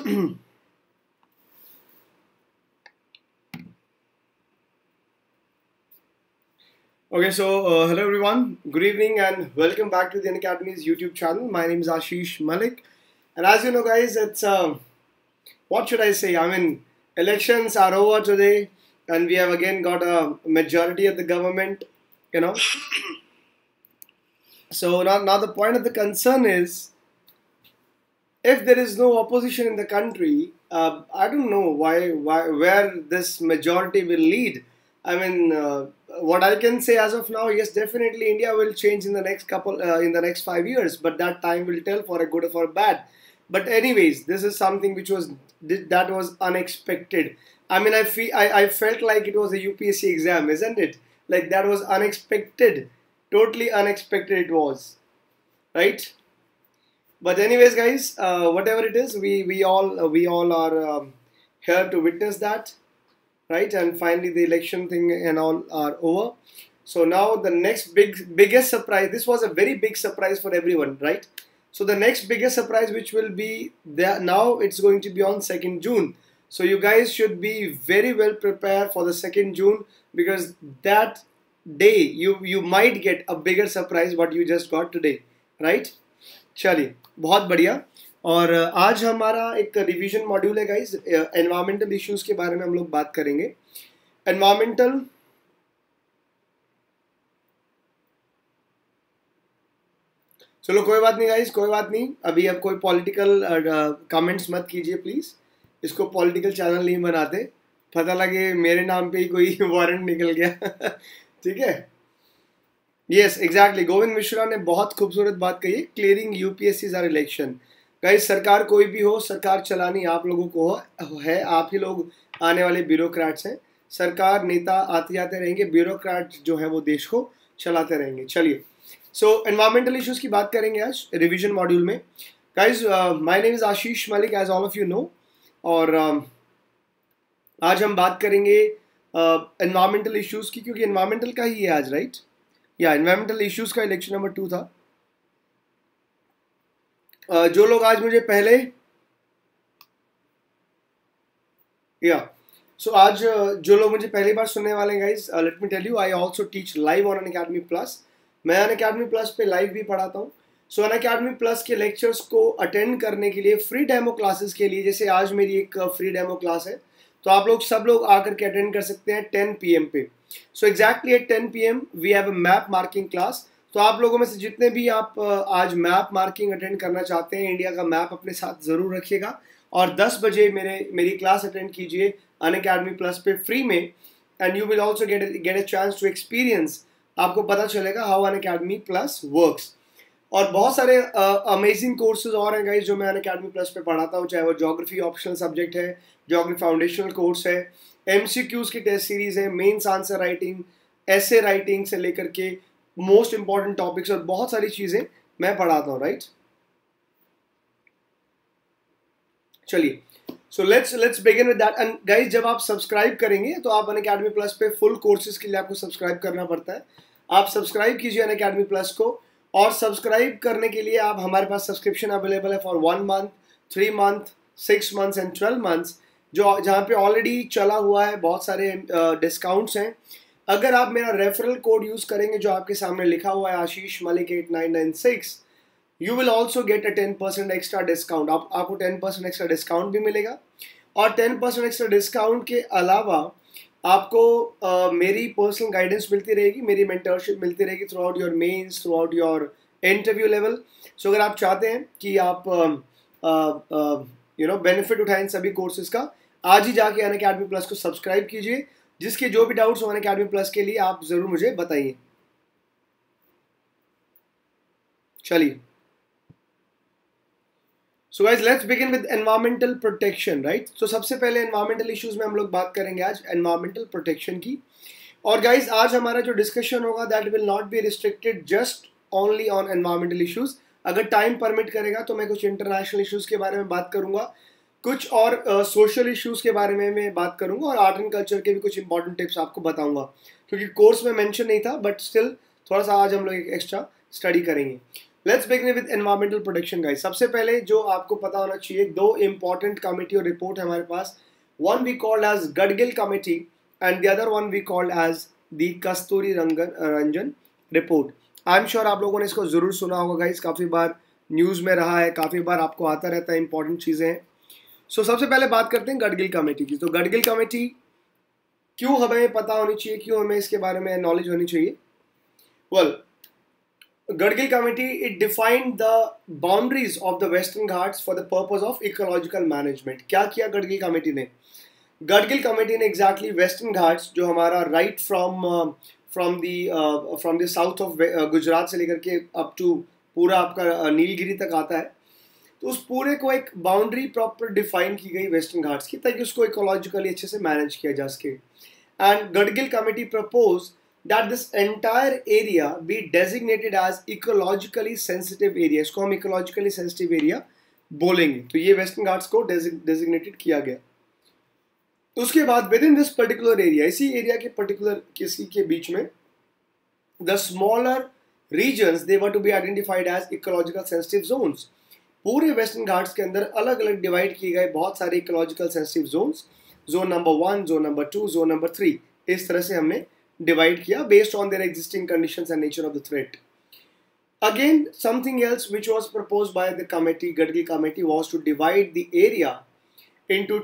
Okay, so hello everyone, good evening, and welcome back to the Unacademy's YouTube channel. My name is Ashish Mallik, and as you know, guys, it's what should I say? I mean, elections are over today, and we have again got a majority of the government, you know. So now the point of the concern is, if there is no opposition in the country, I don't know where this majority will lead. I mean, what I can say as of now, yes, definitely India will change in the next 5 years, but that time will tell for a good or for bad. But anyways, this is something that was unexpected. I mean, I felt like it was a UPSC exam, isn't it? Like that was unexpected, totally unexpected it was, right? But anyways, guys, whatever it is, we all are here to witness that, right? And finally, the election thing and all are over. So now the next biggest surprise. This was a very big surprise for everyone, right? So the next biggest surprise, which will be there now, it's going to be on 2nd June. So you guys should be very well prepared for the 2nd June, because that day you might get a bigger surprise what you just got today, right? चलिए, बहुत बढ़िया। और आज हमारा एक revision module है guys, environmental issues के बारे में हम लोग बात करेंगे। एनवायरमेंटल चलो कोई बात नहीं गाइस, कोई बात नहीं। अभी अब कोई पॉलिटिकल कमेंट्स मत कीजिए प्लीज, इसको पॉलिटिकल चैनल नहीं बनाते, पता लगे मेरे नाम पे ही कोई वारंट निकल गया। ठीक है, यस एग्जैक्टली, गोविंद मिश्रा ने बहुत खूबसूरत बात कही है, clearing UPSC or election. Guys, सरकार कोई भी हो, सरकार चलानी आप लोगों को है, आप ही लोग आने वाले ब्यूरोक्रेट्स हैं। सरकार नेता आते जाते रहेंगे, ब्यूरोक्रेट जो है वो देश को चलाते रहेंगे। चलिए, सो एनवायरमेंटल इश्यूज की बात करेंगे आज रिवीजन मॉड्यूल में। Guys, my name is Ashish Malik, as all of you know. और आज हम बात करेंगे एनवायरमेंटल इश्यूज की, क्योंकि एनवायरमेंटल का ही है आज, राइट? या एनवायरमेंटल इश्यूज का इलेक्शन नंबर 2 था। जो लोग आज मुझे पहले आज जो लोग मुझे पहली बार सुनने वाले हैं guys, let me tell you, I also teach live on Unacademy Plus. मैं अनअकैडमी प्लस पे लाइव भी पढ़ाता हूँ। सो अनअकैडमी प्लस के लेक्चर्स को अटेंड करने के लिए, फ्री डेमो क्लासेस के लिए, जैसे आज मेरी एक फ्री डेमो क्लास है, तो आप लोग सब लोग आकर के अटेंड कर सकते हैं 10 PM पे। So exactly at 10 PM we have a map marking class. तो आप लोगों में से जितने भी आप आज मैप मार्किंग अटेंड करना चाहते हैं, इंडिया का मैप अपने साथ ज़रूर रखिएगा, और 10 बजे मेरी क्लास अटेंड कीजिए अनअकैडमी प्लस पे फ्री में, and you will also get a chance to experience. आपको पता चलेगा हाउ अनअकैडमी प्लस वर्क्स। और बहुत सारे अमेजिंग कोर्सेज और हैं गाइस जो मैं अनअकैडमी प्लस पे पढ़ाता हूँ, चाहे वो ज्योग्राफी ऑप्शनल सब्जेक्ट है, ज्योग्राफी फाउंडेशनल कोर्स है, MCQs की टेस्ट सीरीज है, मेंस आंसर राइटिंग, ऐसे राइटिंग से लेकर के मोस्ट इंपॉर्टेंट टॉपिक्स और बहुत सारी चीजें मैं पढ़ाता हूँ, राइट? चलिए, so let's begin with that. And guys, जब आप सब्सक्राइब करेंगे तो आप अनअकैडमी प्लस पे फुल कोर्सेज के लिए आपको सब्सक्राइब करना पड़ता है। आप सब्सक्राइब कीजिए अनअकैडमी प्लस को, और सब्सक्राइब करने के लिए आप, हमारे पास सब्सक्रिप्शन अवेलेबल है फॉर 1 month, 3 month, 6 months and 12 months, जहाँ पे ऑलरेडी चला हुआ है, बहुत सारे डिस्काउंट्स हैं। अगर आप मेरा रेफरल कोड यूज़ करेंगे जो आपके सामने लिखा हुआ है, Ashish Malik 8996, you will also get a 10% extra discount. आपको 10% एक्स्ट्रा डिस्काउंट भी मिलेगा, और 10% एक्स्ट्रा डिस्काउंट के अलावा आपको मेरी पर्सनल गाइडेंस मिलती रहेगी, मेरी मेंटरशिप मिलती रहेगी throughout your mains, throughout your interview level. So अगर आप चाहते हैं कि आप बेनिफिट उठाएं सभी कोर्सेज का, आज ही जाके अनअकैडमी प्लस को सब्सक्राइब कीजिए। जिसके जो भी डाउट्स हो अनअकैडमी प्लस के लिए, आप जरूर मुझे बताइए। चलिए, so guys, let's begin with environmental protection, right? तो सबसे पहले एनवायरमेंटल इश्यूज में हम लोग बात करेंगे आज एनवायरमेंटल प्रोटेक्शन की। और गाइस, आज हमारा जो डिस्कशन होगा that will not be restricted just only on environmental issues. अगर टाइम परमिट करेगा तो मैं कुछ इंटरनेशनल इश्यूज के बारे में बात करूंगा, कुछ और सोशल इश्यूज के बारे में मैं बात करूंगा, और आर्ट एंड कल्चर के भी कुछ इंपॉर्टेंट टिप्स आपको बताऊंगा, क्योंकि कोर्स में मेंशन नहीं था, बट स्टिल थोड़ा सा आज हम लोग एक एक्स्ट्रा स्टडी करेंगे। Let's begin with environmental protection guys. सबसे पहले जो आपको पता होना चाहिए, दो इंपॉर्टेंट कमेटी और रिपोर्ट है हमारे पास। One we called as Gadgil Committee and the other one we called as the Kasturi Ranjan Report. I am sure आप लोगों ने इसको जरूर सुना होगा गाइस, काफी बार न्यूज में रहा है, काफी बार आपको आता रहता है, इंपॉर्टेंट चीजें हैं। सो सबसे पहले बात करते हैं गडगिल कमेटी की। तो गडगिल कमेटी क्यों हमें पता होनी चाहिए, क्यों हमें इसके बारे में नॉलेज होनी चाहिए? Well, Gadgil Committee, it defined the boundaries of the Western Ghats for the purpose of ecological management. क्या किया गडगिल कमेटी ने? गडगिल कमेटी ने एग्जैक्टली वेस्टर्न घाट्स, जो हमारा right from the south of Gujarat से लेकर के अप टू पूरा आपका नीलगिरी तक आता है, तो उस पूरे को एक बाउंड्री प्रॉपर डिफाइन की गई वेस्टर्न घाट्स की, ताकि उसको इकोलॉजिकली अच्छे से मैनेज किया जा सके। And Gadgil Committee propose that this entire area be designated as ecologically sensitive area। इसको हम ecologically sensitive area बोलेंगे। तो ये वेस्टर्न घाट्स को designated किया गया। तो उसके बाद within this particular area, इसी एरिया के पर्टिकुलर किसी के बीच में, the smaller regions they were to be identified as ecological sensitive zones। पूरे वेस्टर्न घाट्स के अंदर अलग अलग डिवाइड किए गए बहुत सारे ecological sensitive zones, zone number 1, zone number 2, zone number 3, इस तरह से हमने divide किया based on their existing conditions and nature of the threat. Again, something else which was proposed by the committee, Gadgil committee, was to divide the area into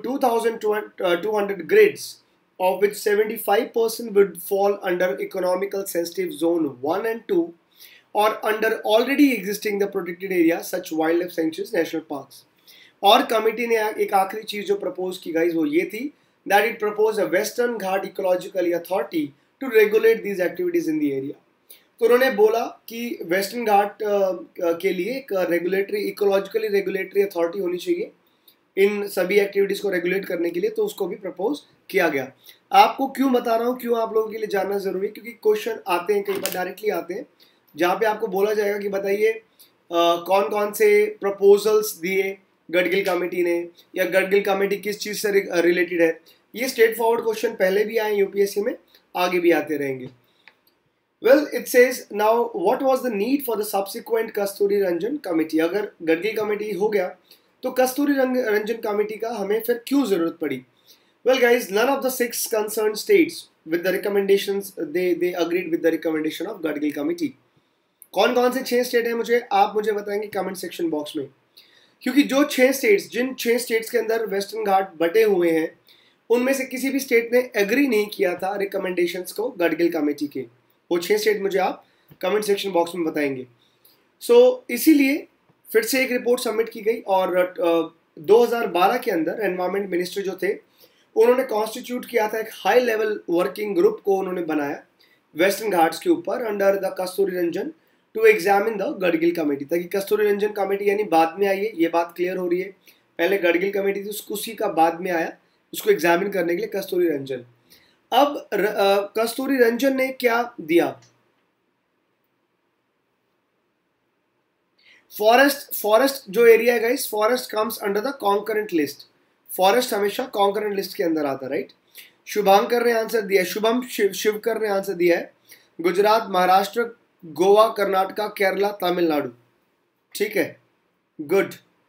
2,200 grids, of which 75% would fall under economical sensitive zone 1 and 2, or under already existing the protected area such wildlife sanctuaries, national parks. और committee ने एक आखिरी चीज जो propose की गई वो ये थी, that it proposed a Western Ghat Ecological Authority to regulate these activities in the area। तो उन्होंने बोला कि वेस्टर्न घाट के लिए एक रेगुलेटरी, इकोलॉजिकली रेगुलेटरी अथॉरिटी होनी चाहिए इन सभी एक्टिविटीज को रेगुलेट करने के लिए, तो उसको भी प्रपोज किया गया। आपको क्यों बता रहा हूँ, क्यों आप लोगों के लिए जानना जरूरी है, क्योंकि क्वेश्चन आते हैं, कई बार डायरेक्टली आते हैं, जहाँ पे आपको बोला जाएगा कि बताइए कौन कौन से प्रपोजल्स दिए गडगिल कमेटी ने, या गडगिल कमेटी किस चीज से रिलेटेड है। ये स्ट्रेट फॉरवर्ड क्वेश्चन पहले भी आए यूपीएससी में, आगे भी आते रहेंगे। Well, it says now what was the need for the subsequent Kasturi Rangan committee. अगर गडगिल कमेटी हो गया तो कस्तूरी रंजन कमेटी का हमें फिर क्यों जरूरत पड़ी? Well guys, none of the 6 concerned states with the recommendations they agreed with the recommendation of Gadgil committee. कौन कौन से 6 स्टेट हैं आप मुझे बताएंगे कमेंट सेक्शन बॉक्स में, क्योंकि जो 6 स्टेट्स, जिन 6 स्टेट्स के अंदर वेस्टर्न घाट बटे हुए हैं, उनमें से किसी भी स्टेट ने एग्री नहीं किया था रिकमेंडेशंस को गडगिल कमेटी के। वो 6 स्टेट मुझे आप कमेंट सेक्शन बॉक्स में बताएंगे। सो इसीलिए फिर से एक रिपोर्ट सबमिट की गई, और 2012 के अंदर एनवायरमेंट मिनिस्टर जो थे, उन्होंने कॉन्स्टिट्यूट किया था एक हाई लेवल वर्किंग ग्रुप को उन्होंने बनाया वेस्टर्न घाट्स के ऊपर under the Kasturi Rangan to examine the Gadgil committee, ताकि कस्तूरी रंजन कमेटी यानी बाद में आई है, ये बात क्लियर हो रही है। पहले गडगिल कमेटी थी, उसी का बाद में आया उसको एग्जामिन करने के लिए कस्तूरी रंजन। अब कस्तूरी रंजन ने क्या दिया? फॉरेस्ट जो एरिया है guys, forest comes under the concurrent list. Forest हमेशा कॉन्करेंट लिस्ट के अंदर आता, राइट। शुभांकर ने आंसर दिया, शुभम शिवकर ने आंसर दिया है गुजरात, महाराष्ट्र, गोवा, कर्नाटका, केरला, तमिलनाडु। ठीक है, गुड,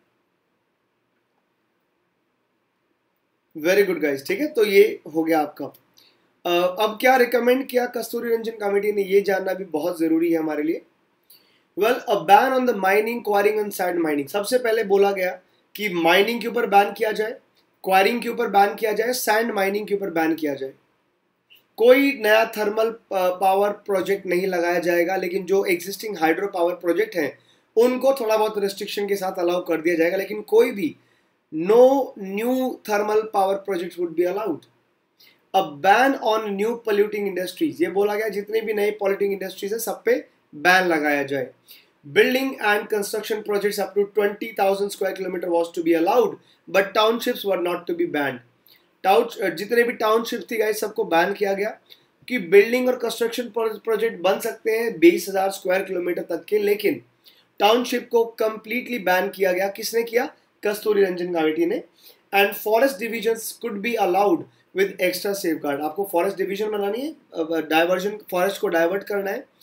वेरी गुड गाइस। ठीक है, तो ये हो गया आपका। अब क्या रिकमेंड किया कस्तूरी रंजन कमेटी ने, ये जानना भी बहुत जरूरी है हमारे लिए। Well, a ban on the mining, quarrying and sand mining. सबसे पहले बोला गया कि माइनिंग के ऊपर बैन किया जाए, क्वायरिंग के ऊपर बैन किया जाए, सैंड माइनिंग के ऊपर बैन किया जाए। कोई नया थर्मल पावर प्रोजेक्ट नहीं लगाया जाएगा, लेकिन जो एग्जिस्टिंग हाइड्रो पावर प्रोजेक्ट हैं उनको थोड़ा बहुत रिस्ट्रिक्शन के साथ अलाउ कर दिया जाएगा, लेकिन कोई भी no new thermal power projects would be allowed। A ban on new polluting industries, ये बोला गया जितने भी नए polluting industries है सब पे बैन लगाया जाए। Building and construction projects up to 20,000 square kilometer was to be allowed, but townships were not to be banned। जितने भी टाउनशिप थी गाइस सबको बैन किया गया कि बिल्डिंग और कंस्ट्रक्शन प्रोजेक्ट बन सकते हैं 20,000 स्क्वायर किलोमीटर तक के, लेकिन टाउनशिप को कंप्लीटली बैन किया गया। किसने किया? कस्तूरी रंजन कमेटी ने। And forest divisions could be allowed with extra safeguard. आपको फॉरेस्ट डिवीजन बनानी है, डाइवर्जन, फॉरेस्ट को डाइवर्ट करना है,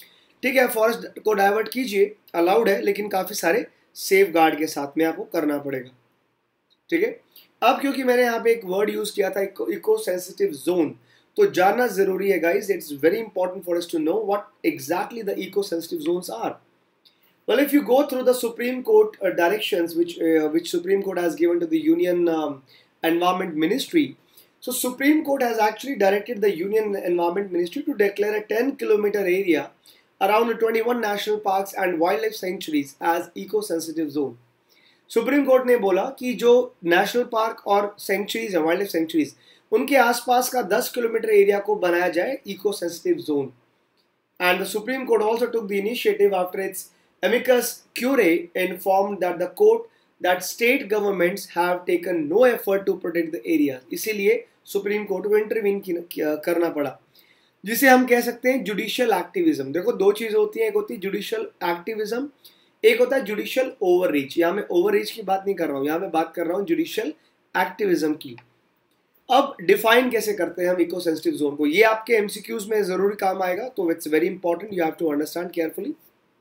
ठीक है, फॉरेस्ट को डाइवर्ट कीजिए, अलाउड है, लेकिन काफ़ी सारे सेफ गार्ड के साथ में आपको करना पड़ेगा। ठीक है, अब क्योंकि मैंने यहाँ पे एक वर्ड यूज़ किया था इको सेंसिटिव जोन, तो जानना ज़रूरी है guys, it's very important for us to know what exactly the eco sensitive zones are. Well, if you go through the Supreme Court directions, which Supreme Court has given to the Union Environment Ministry, so Supreme Court has actually directed the Union Environment Ministry to declare a 10-kilometer area around 21 national parks and wildlife sanctuaries as eco-sensitive zone. Supreme court ने बोला कि जो national park और sanctuaries है, wild life sanctuaries, उनके आसपास का 10 kilometre area को बनाया जाए eco sensitive zone. And the supreme court also took the initiative after its amicus curiae informed that the court that state governments have taken no effort to protect the area। इसीलिए supreme court को intervene करना पड़ा, जिसे हम कह सकते हैं judicial activism. देखो दो चीज़ होती हैं, एक होती है जुडिशियल एक्टिविज्म, एक होता है जुडिशियल ओवररीच। यहाँ मैं ओवररीच की बात नहीं कर रहा हूँ, यहाँ मैं बात कर रहा हूँ जुडिशियल एक्टिविज्म की। अब डिफाइन कैसे करते हैं हम इको सेंसिटिव जोन को, ये आपके एमसीक्यूज में जरूरी काम आएगा, तो it's very important, you have to understand carefully.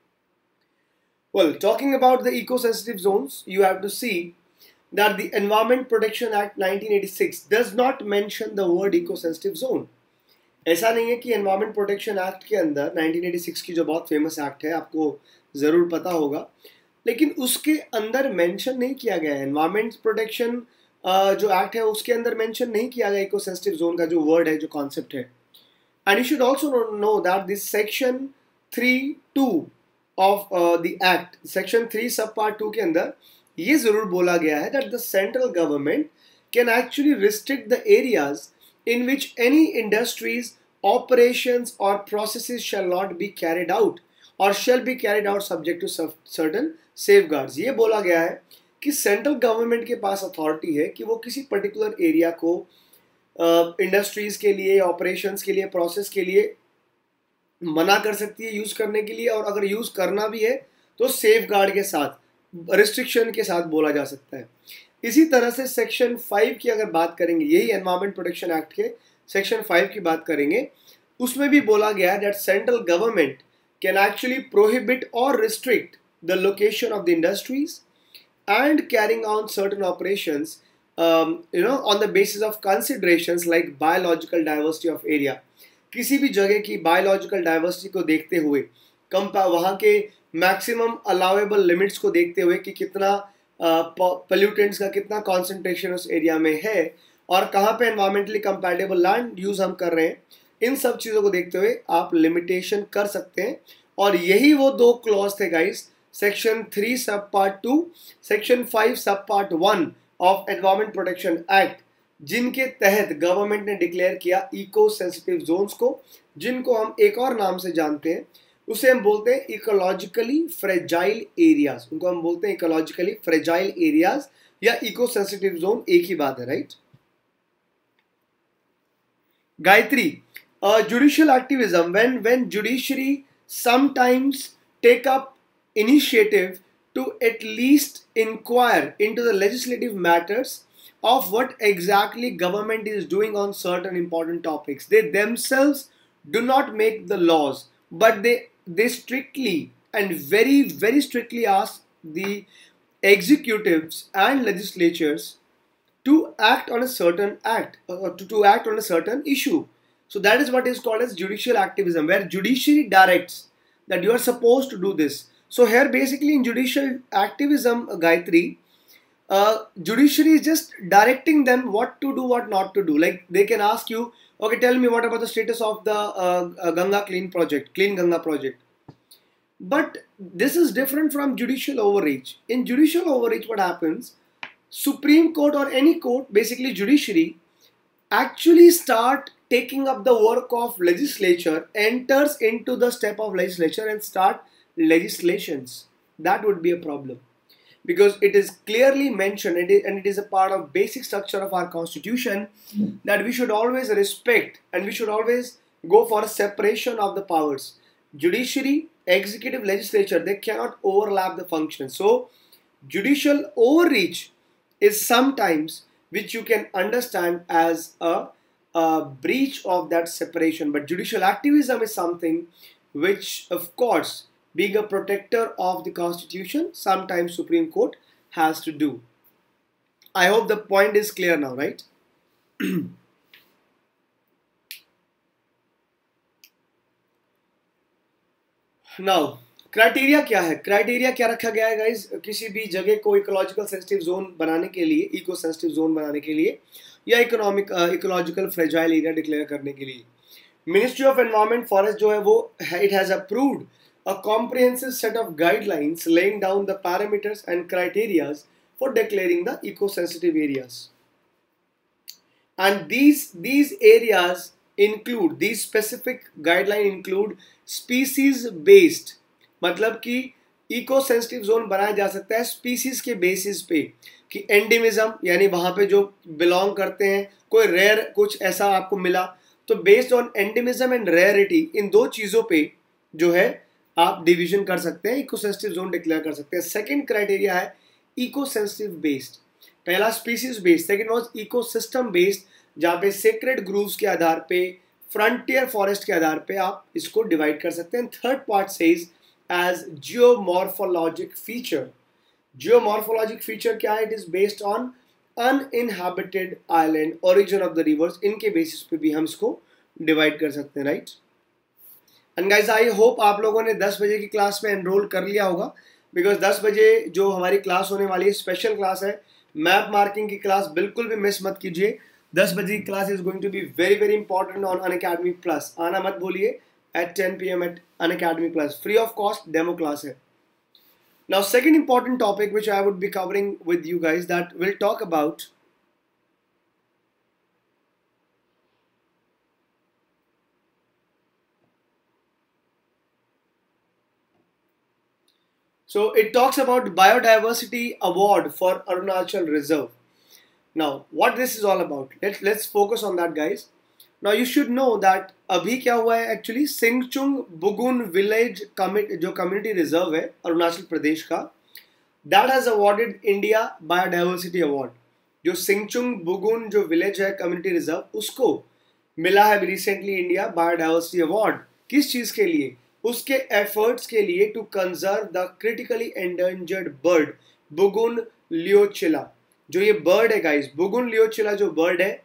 Well, talking about the eco-sensitive zones, you have to see that the Environment Protection Act 1986 does not mention the word eco-sensitive zone। ऐसा नहीं है कि Environment Protection Act के अंदर 1986 की जो बहुत famous act है, आपको ज़रूर पता होगा, लेकिन उसके अंदर मेंशन नहीं किया गया है। Environment Protection जो एक्ट है उसके अंदर मेंशन नहीं किया गया इको-सेंसिटिव जोन का जो वर्ड है, जो कॉन्सेप्ट है। And you should also know that this section 3(2) of the act, section 3 sub part 2 के अंदर ये जरूर बोला गया है that the central government can actually restrict the areas in which any industries, operations or processes shall not be carried out or shall be carried out subject to certain safeguards। ये बोला गया है कि सेंट्रल गवर्नमेंट के पास authority है कि वो किसी पर्टिकुलर एरिया को इंडस्ट्रीज के लिए, ऑपरेशंस के लिए, प्रोसेस के लिए मना कर सकती है यूज़ करने के लिए, और अगर यूज़ करना भी है तो सेफ गार्ड के साथ, रिस्ट्रिक्शन के साथ बोला जा सकता है। इसी तरह से सेक्शन 5 की अगर बात करेंगे, यही एनवायरमेंट प्रोटेक्शन एक्ट के सेक्शन 5 की बात करेंगे, उसमें भी बोला गया है that central government can actually prohibit और restrict the location of the industries and carrying on certain operations on the basis of considerations like biological diversity of area. किसी भी जगह की बायोलॉजिकल डाइवर्सिटी को देखते हुए, वहाँ के मैक्सिमम अलाउेबल लिमिट्स को देखते हुए कि कितना पोल्यूटेंट्स का कितना कॉन्सेंट्रेशन उस एरिया में है और कहाँ पे एनवायरमेंटली कंपैटिबल लैंड यूज़ हम कर रहे हैं, इन सब चीज़ों को देखते हुए आप लिमिटेशन कर सकते हैं। और यही वो दो क्लॉज थे गाइस, सेक्शन 3 सब part 2, section 5 sub part 1 of environment protection act, जिनके तहत गवर्नमेंट ने डिक्लेयर किया इको सेंसिटिव जोन्स को, जिनको हम एक और नाम से जानते हैं, उसे हम बोलते हैं इकोलॉजिकली फ्रेजाइल एरियाज। उनको हम बोलते हैं इकोलॉजिकली फ्रेजाइल एरियाज या इको सेंसिटिव जोन, एक ही बात है, right. Gayatri, judicial activism, when judiciary sometimes take up initiative to at least inquire into the legislative matters of what exactly government is doing on certain important topics. They themselves do not make the laws, but they strictly and very, very strictly ask the executives and legislatures to act on a certain act, to act on a certain issue. So that is what is called as judicial activism, where judiciary directs that you are supposed to do this. So here basically in judicial activism, Gayatri, judiciary is just directing them what to do, what not to do. Like they can ask you, okay, tell me what about the status of the Ganga Clean project, Clean Ganga project. But this is different from judicial overreach. In judicial overreach, what happens? Supreme Court or any court, basically judiciary, actually start taking up the work of legislature, enters into the step of legislature and start legislations. That would be a problem, because it is clearly mentioned, and it is a part of basic structure of our constitution, that we should always respect and we should always go for a separation of the powers. Judiciary, executive, legislature, they cannot overlap the functions. So judicial overreach is sometimes which you can understand as a breach of that separation, but judicial activism is something which of course, being a protector of the constitution, sometimes Supreme Court has to do. I hope the point is clear now, right? Now criteria क्या है, criteria क्या रखा गया है guys किसी भी जगह को इकोलॉजिकल सेंसिटिव जोन बनाने के लिए, इको सेंसिटिव जोन बनाने के लिए, या इकोलॉजिकल फ्रेजाइल एरिया डिक्लेयर करने के लिए? मिनिस्ट्री ऑफ एनवायरमेंट फॉरेस्ट जो है वो it has approved a comprehensive set of guidelines laying down the parameters and criteria for declaring the eco-sensitive areas. And these areas include, these specific guidelines include species based, मतलब कि eco sensitive zone बनाया जा सकता है species के basis पे, कि endemism यानी वहां पे जो बिलोंग करते हैं, कोई रेयर कुछ ऐसा आपको मिला, तो based on endemism and rarity, इन दो चीजों पे जो है आप डिवीजन कर सकते हैं, इको सेंसिटिव जोन डिक्लेयर कर सकते हैं. सेकंड क्राइटेरिया है इको सेंसिटिव बेस्ड. पहला species based, second was eco system based, जहां पे सेक्रेड ग्रूव्स के आधार पे, फ्रंटियर फॉरेस्ट के आधार पे आप इसको डिवाइड कर सकते हैं. Third part says as geomorphologic feature. Geomorphologic feature क्या है? It is based on uninhabited island, origin of the rivers, इनके बेसिस पे भी हम इसको डिवाइड कर सकते हैं, right? And guys I hope आप लोगों ने 10 बजे की क्लास में एनरोल कर लिया होगा, बिकॉज 10 बजे जो हमारी क्लास होने वाली है स्पेशल क्लास है, मैप मार्किंग की क्लास, बिल्कुल भी मिस मत कीजिए. 10 बजे की class is going to be very very important on Unacademy plus. आना मत भूलिए at 10 PM at Unacademy plus, free of cost demo class है. Now second important topic which I would be covering with you guys, that will talk about so it talks about biodiversity award for Arunachal Reserve. Now what this is all about, let's focus on that guys. Now you should know that अभी क्या हुआ है actually, Singchung Bugun village जो community reserve है अरुणाचल प्रदेश का, that has awarded India biodiversity award. जो सिंगचुंग बुगुन जो village है कम्युनिटी रिजर्व, उसको मिला है रिसेंटली इंडिया बायोडाइवर्सिटी अवार्ड. किस चीज के लिए? उसके एफर्ट्स के लिए to conserve the critically endangered bird Bugun liocichla. जो ये बर्ड है गाइस, बुगुन लियोचिला जो बर्ड है,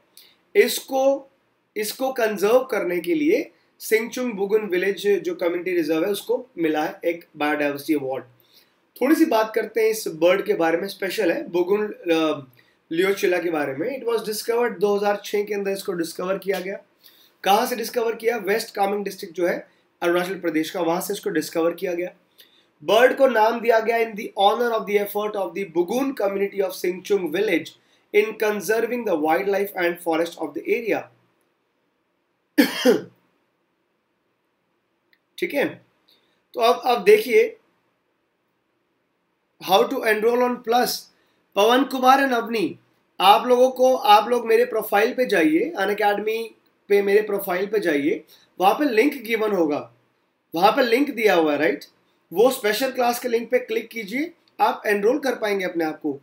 इसको कंजर्व करने के लिए सिंगचुंग बुगुन विलेज जो कम्युनिटी रिजर्व है उसको मिला है एक बायोडाइवर्सिटी अवार्ड. थोड़ी सी बात करते हैं इस बर्ड के बारे में, स्पेशल है बुगुन लियोचिला के बारे में. इट वॉज डिस्कवर्ड 2006 के अंदर इसको डिस्कवर किया गया. कहाँ से डिस्कवर किया? वेस्ट कामेंग डिस्ट्रिक्ट जो है अरुणाचल प्रदेश का, वहां से इसको डिस्कवर किया गया. बर्ड को नाम दिया गया in the honour of the effort of the Bugun community of Singchung village in conserving the wild life and forest of the area. ठीक है, तो अब देखिए how to enrol on plus. Pawan Kumar and Avani, आप लोग मेरे प्रोफाइल पे जाइए, अनअकैडमी पे मेरे प्रोफाइल पे जाइए, वहां पे लिंक गिवन होगा, वहां पे लिंक दिया हुआ है, राइट? वो स्पेशल क्लास के लिंक पे क्लिक कीजिए, आप एनरोल कर पाएंगे अपने आप को,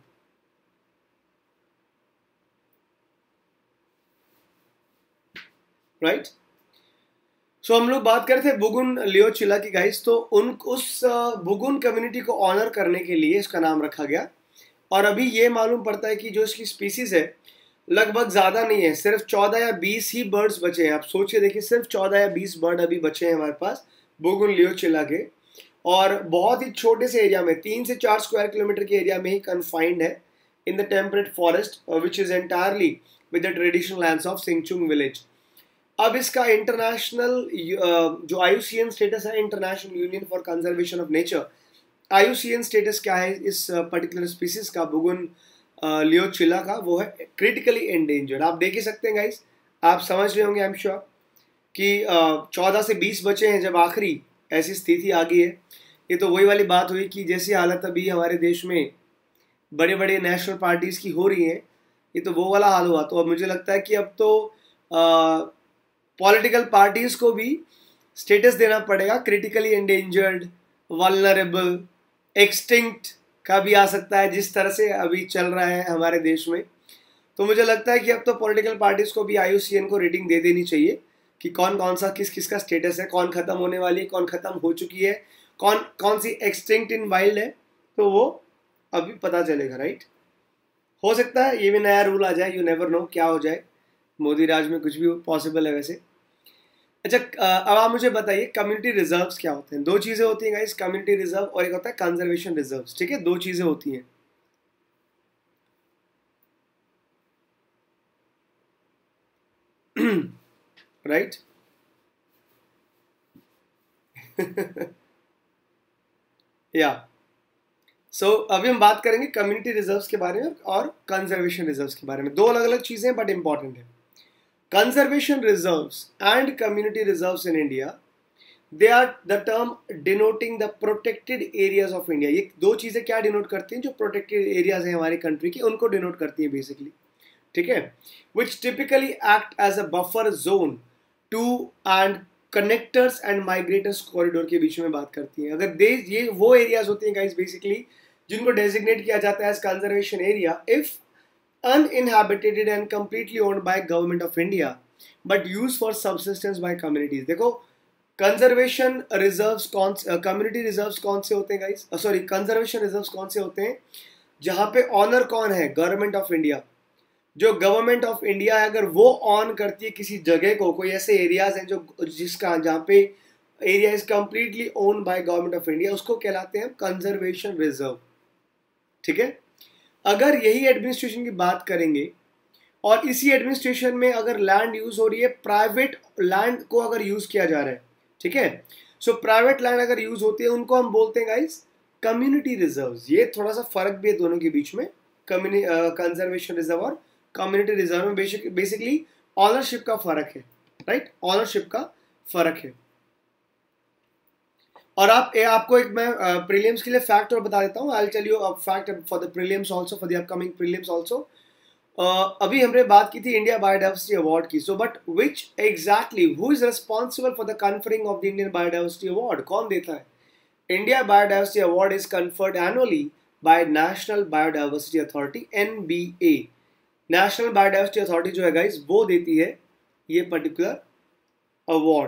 राइट? सो हम लोग बात कर रहे थे बुगुन लियोचिला की गाइस. तो उस बुगुन कम्युनिटी को ऑनर करने के लिए इसका नाम रखा गया. और अभी ये मालूम पड़ता है कि जो इसकी स्पीसीज है लगभग ज़्यादा नहीं है, सिर्फ 14 या 20 ही बर्ड्स बचे हैं. आप सोचिए, देखिए सिर्फ 14 या 20 बर्ड अभी बचे हैं हमारे पास बुगुन लियोचिला के, और बहुत ही छोटे से एरिया में, 3 से 4 स्क्वायर किलोमीटर के एरिया में ही कन्फाइंड है in the temperate forest which is entirely with the traditional lands of Singchung village. अब इसका इंटरनेशनल जो IUCN स्टेटस है, international union for conservation of nature, IUCN status क्या है इस पर्टिकुलर स्पीसीज का, बुगुन लियोचिला का? वो है क्रिटिकली एंडेंजर्ड. आप देख ही सकते हैं गाइस, आप समझ रहे होंगे आई एम श्योर कि 14 से 20 बचे हैं, जब आखिरी ऐसी स्थिति आ गई है. ये तो वही वाली बात हुई कि जैसी हालत अभी हमारे देश में बड़े बड़े नेशनल पार्टीज की हो रही है, ये तो वो वाला हाल हुआ. तो अब मुझे लगता है कि अब तो पॉलिटिकल पार्टीज को भी स्टेटस देना पड़ेगा, क्रिटिकली एंडेंजर्ड, वल्नरेबल, एक्सटिंक्ट का भी आ सकता है, जिस तरह से अभी चल रहा है हमारे देश में. तो मुझे लगता है कि अब तो पॉलिटिकल पार्टीज को भी IUCN को रेटिंग दे देनी चाहिए, कि कौन कौन सा किस किस का स्टेटस है, कौन खत्म होने वाली है, कौन खत्म हो चुकी है, कौन कौन सी एक्सटिंक्ट इन वाइल्ड है, तो वो अभी पता चलेगा, राइट। हो सकता है ये भी नया रूल आ जाए, यू नेवर नो क्या हो जाए, मोदी राज में कुछ भी पॉसिबल है वैसे। अच्छा, अब आप मुझे बताइए कम्युनिटी रिजर्व्स क्या होते हैं। दो चीज़ें होती हैं गाइस, कम्युनिटी रिजर्व और एक होता है कंजर्वेशन रिजर्व्स, ठीक है, दो चीज़ें होती हैं। राइट। या सो अभी हम बात करेंगे कम्युनिटी रिजर्व्स के बारे में और कंजर्वेशन रिजर्व्स के बारे में। दो अलग अलग चीज़ें हैं बट इंपॉर्टेंट है। Conservation reserves and community reserves in India, they are the term denoting the protected areas of India. ये दो चीज़ें क्या डिनोट करती हैं, जो प्रोटेक्टेड एरियाज हैं हमारी कंट्री की, उनको डिनोट करती हैं बेसिकली, ठीक है। Which typically act as a buffer zone to and connectors and migrators corridor के बीच में बात करती हैं। अगर ये वो एरियाज होती हैं गाइस बेसिकली जिनको डेजिग्नेट किया जाता है as conservation area if uninhabited and completely owned by government of India but used for subsistence by communities। देखो कंजर्वेशन रिजर्व्स कम्युनिटी रिजर्व्स कौन से होते हैं गाइस, सॉरी कंजर्वेशन रिजर्व्स कौन से होते हैं जहां पे ऑनर कौन है, गवर्नमेंट ऑफ इंडिया। जो गवर्नमेंट ऑफ इंडिया है अगर वो ऑन करती है किसी जगह को, कोई ऐसे एरियाज हैं जो जिसका जहाँ पे area is completely own by government of India, उसको कहलाते हैं कंजर्वेशन रिजर्व, ठीक है। अगर यही एडमिनिस्ट्रेशन की बात करेंगे और इसी एडमिनिस्ट्रेशन में अगर लैंड यूज हो रही है, प्राइवेट लैंड को अगर यूज किया जा रहा है, ठीक है, सो प्राइवेट लैंड अगर यूज होती है उनको हम बोलते हैं गाइस कम्युनिटी रिजर्व्स। ये थोड़ा सा फर्क भी है दोनों के बीच में, कंजर्वेशन रिजर्व और कम्युनिटी रिजर्व में बेसिकली ऑनरशिप का फर्क है, राइट, ऑनरशिप का फर्क है। और आपको एक मैं प्रीलिम्स के लिए फैक्ट और बता देता हूँ। I will tell you a fact for the prelims also, for the upcoming prelims also. अभी हमने बात की थी इंडिया बायोडाइवर्सिटी अवार्ड की, so but which exactly who is responsible for the conferring of the Indian biodiversity award, कौन देता है? India biodiversity award is conferred annually by national biodiversity authority, NBA। National biodiversity authority जो है guys वो देती है ये पर्टिकुलर अवार्ड।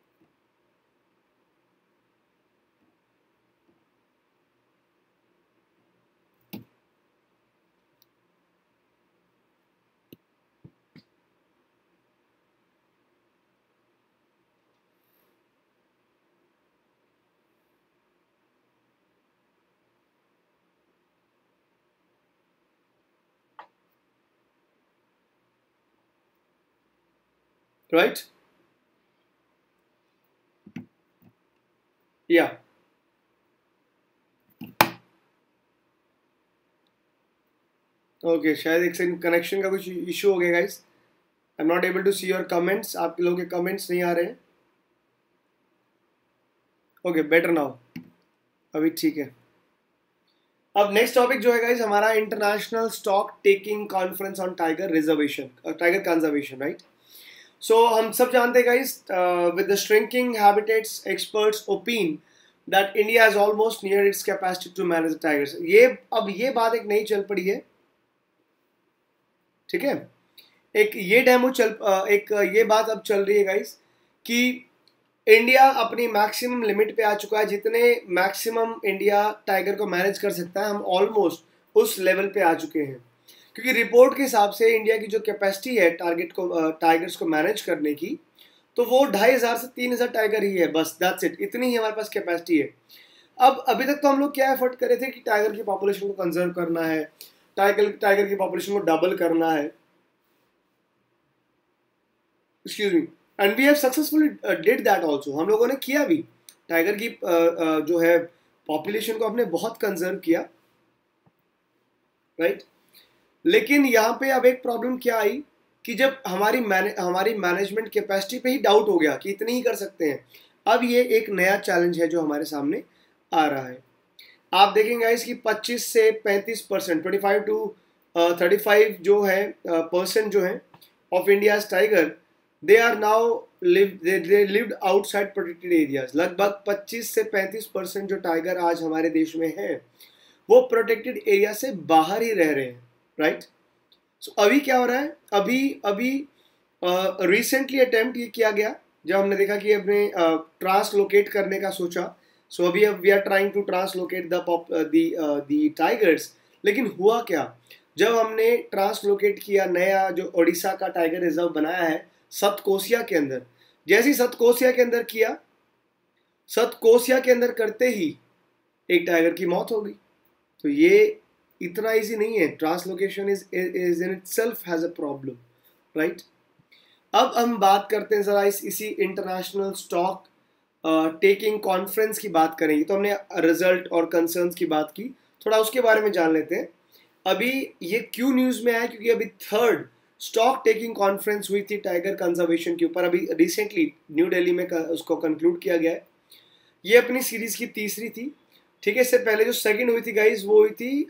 राइट, या ओके, शायद एक सेकंड कनेक्शन का कुछ इशू हो गया guys. I am not able to see your comments, आप लोगों के कमेंट्स नहीं आ रहे हैं। ओके, बेटर नाउ, अभी ठीक है। अब नेक्स्ट टॉपिक जो है गाइस हमारा international stock taking conference on tiger reservation, tiger conservation, right. So हम सब जानते हैं guys with the shrinking habitats experts opine that India is almost near its capacity to manage the tigers. ये बात एक नई चल पड़ी है, ठीक है। एक ये डेमो एक ये बात अब चल रही है गाइस कि इंडिया अपनी मैक्सिमम लिमिट पे आ चुका है। जितने मैक्सिमम इंडिया टाइगर को मैनेज कर सकता है हम ऑलमोस्ट उस लेवल पे आ चुके हैं, क्योंकि रिपोर्ट के हिसाब से इंडिया की जो कैपेसिटी है टाइगर्स को मैनेज करने की, तो वो 2500 से 3000 टाइगर ही है, बस दैट्स इट, इतनी ही हमारे पास कैपेसिटी है। अब अभी तक तो हम लोग क्या एफर्ट कर रहे थे कि टाइगर की पॉपुलेशन को कंजर्व करना है, टाइगर की पॉपुलेशन को डबल करना है, excuse me, and we have successfully did that also. हम लोगों ने किया भी, टाइगर की जो है पॉपुलेशन को हमने बहुत कंजर्व किया, राइट। लेकिन यहाँ पे अब एक प्रॉब्लम क्या आई कि जब हमारी मैनेजमेंट कैपेसिटी पे ही डाउट हो गया कि इतनी ही कर सकते हैं। अब ये एक नया चैलेंज है जो हमारे सामने आ रहा है। आप देखेंगे इसकी 25 से 35%, 25 टू 35 जो है परसेंट जो है of India's tiger, they are now they lived outside protected areas. लगभग 25 से 35% जो टाइगर आज हमारे देश में है वो प्रोटेक्टेड एरिया से बाहर ही रह रहे हैं, राइट। सो अभी क्या हो रहा है, अभी रिसेंटली अटेम्प्ट ये किया गया जब हमने देखा कि अपने ट्रांसलोकेट करने का सोचा। सो अभी we are trying to translocate the tigers. लेकिन हुआ क्या, जब हमने ट्रांसलोकेट किया नया जो ओडिशा का टाइगर रिजर्व बनाया है सतकोसिया के अंदर, जैसे ही सतकोसिया के अंदर किया, सतकोसिया के अंदर करते ही एक टाइगर की मौत हो गई। तो ये इतना इजी नहीं है, translocation is in itself has a problem, right. अब हम बात करते हैं जरा इसी इंटरनेशनल स्टॉक टेकिंग कॉन्फ्रेंस की बात करेंगे। तो हमने रिजल्ट और कंसर्न्स की बात की, थोड़ा उसके बारे में जान लेते हैं। अभी ये क्यों न्यूज़ में आया, क्योंकि अभी थर्ड स्टॉक टेकिंग कॉन्फ्रेंस हुई थी टाइगर कंजर्वेशन के ऊपर, अभी रिसेंटली न्यू दिल्ली में उसको कंक्लूड किया गया है। ये अपनी सीरीज की तीसरी थी, ठीक है। इससे पहले जो सेकंड हुई थी गाइज वो हुई थी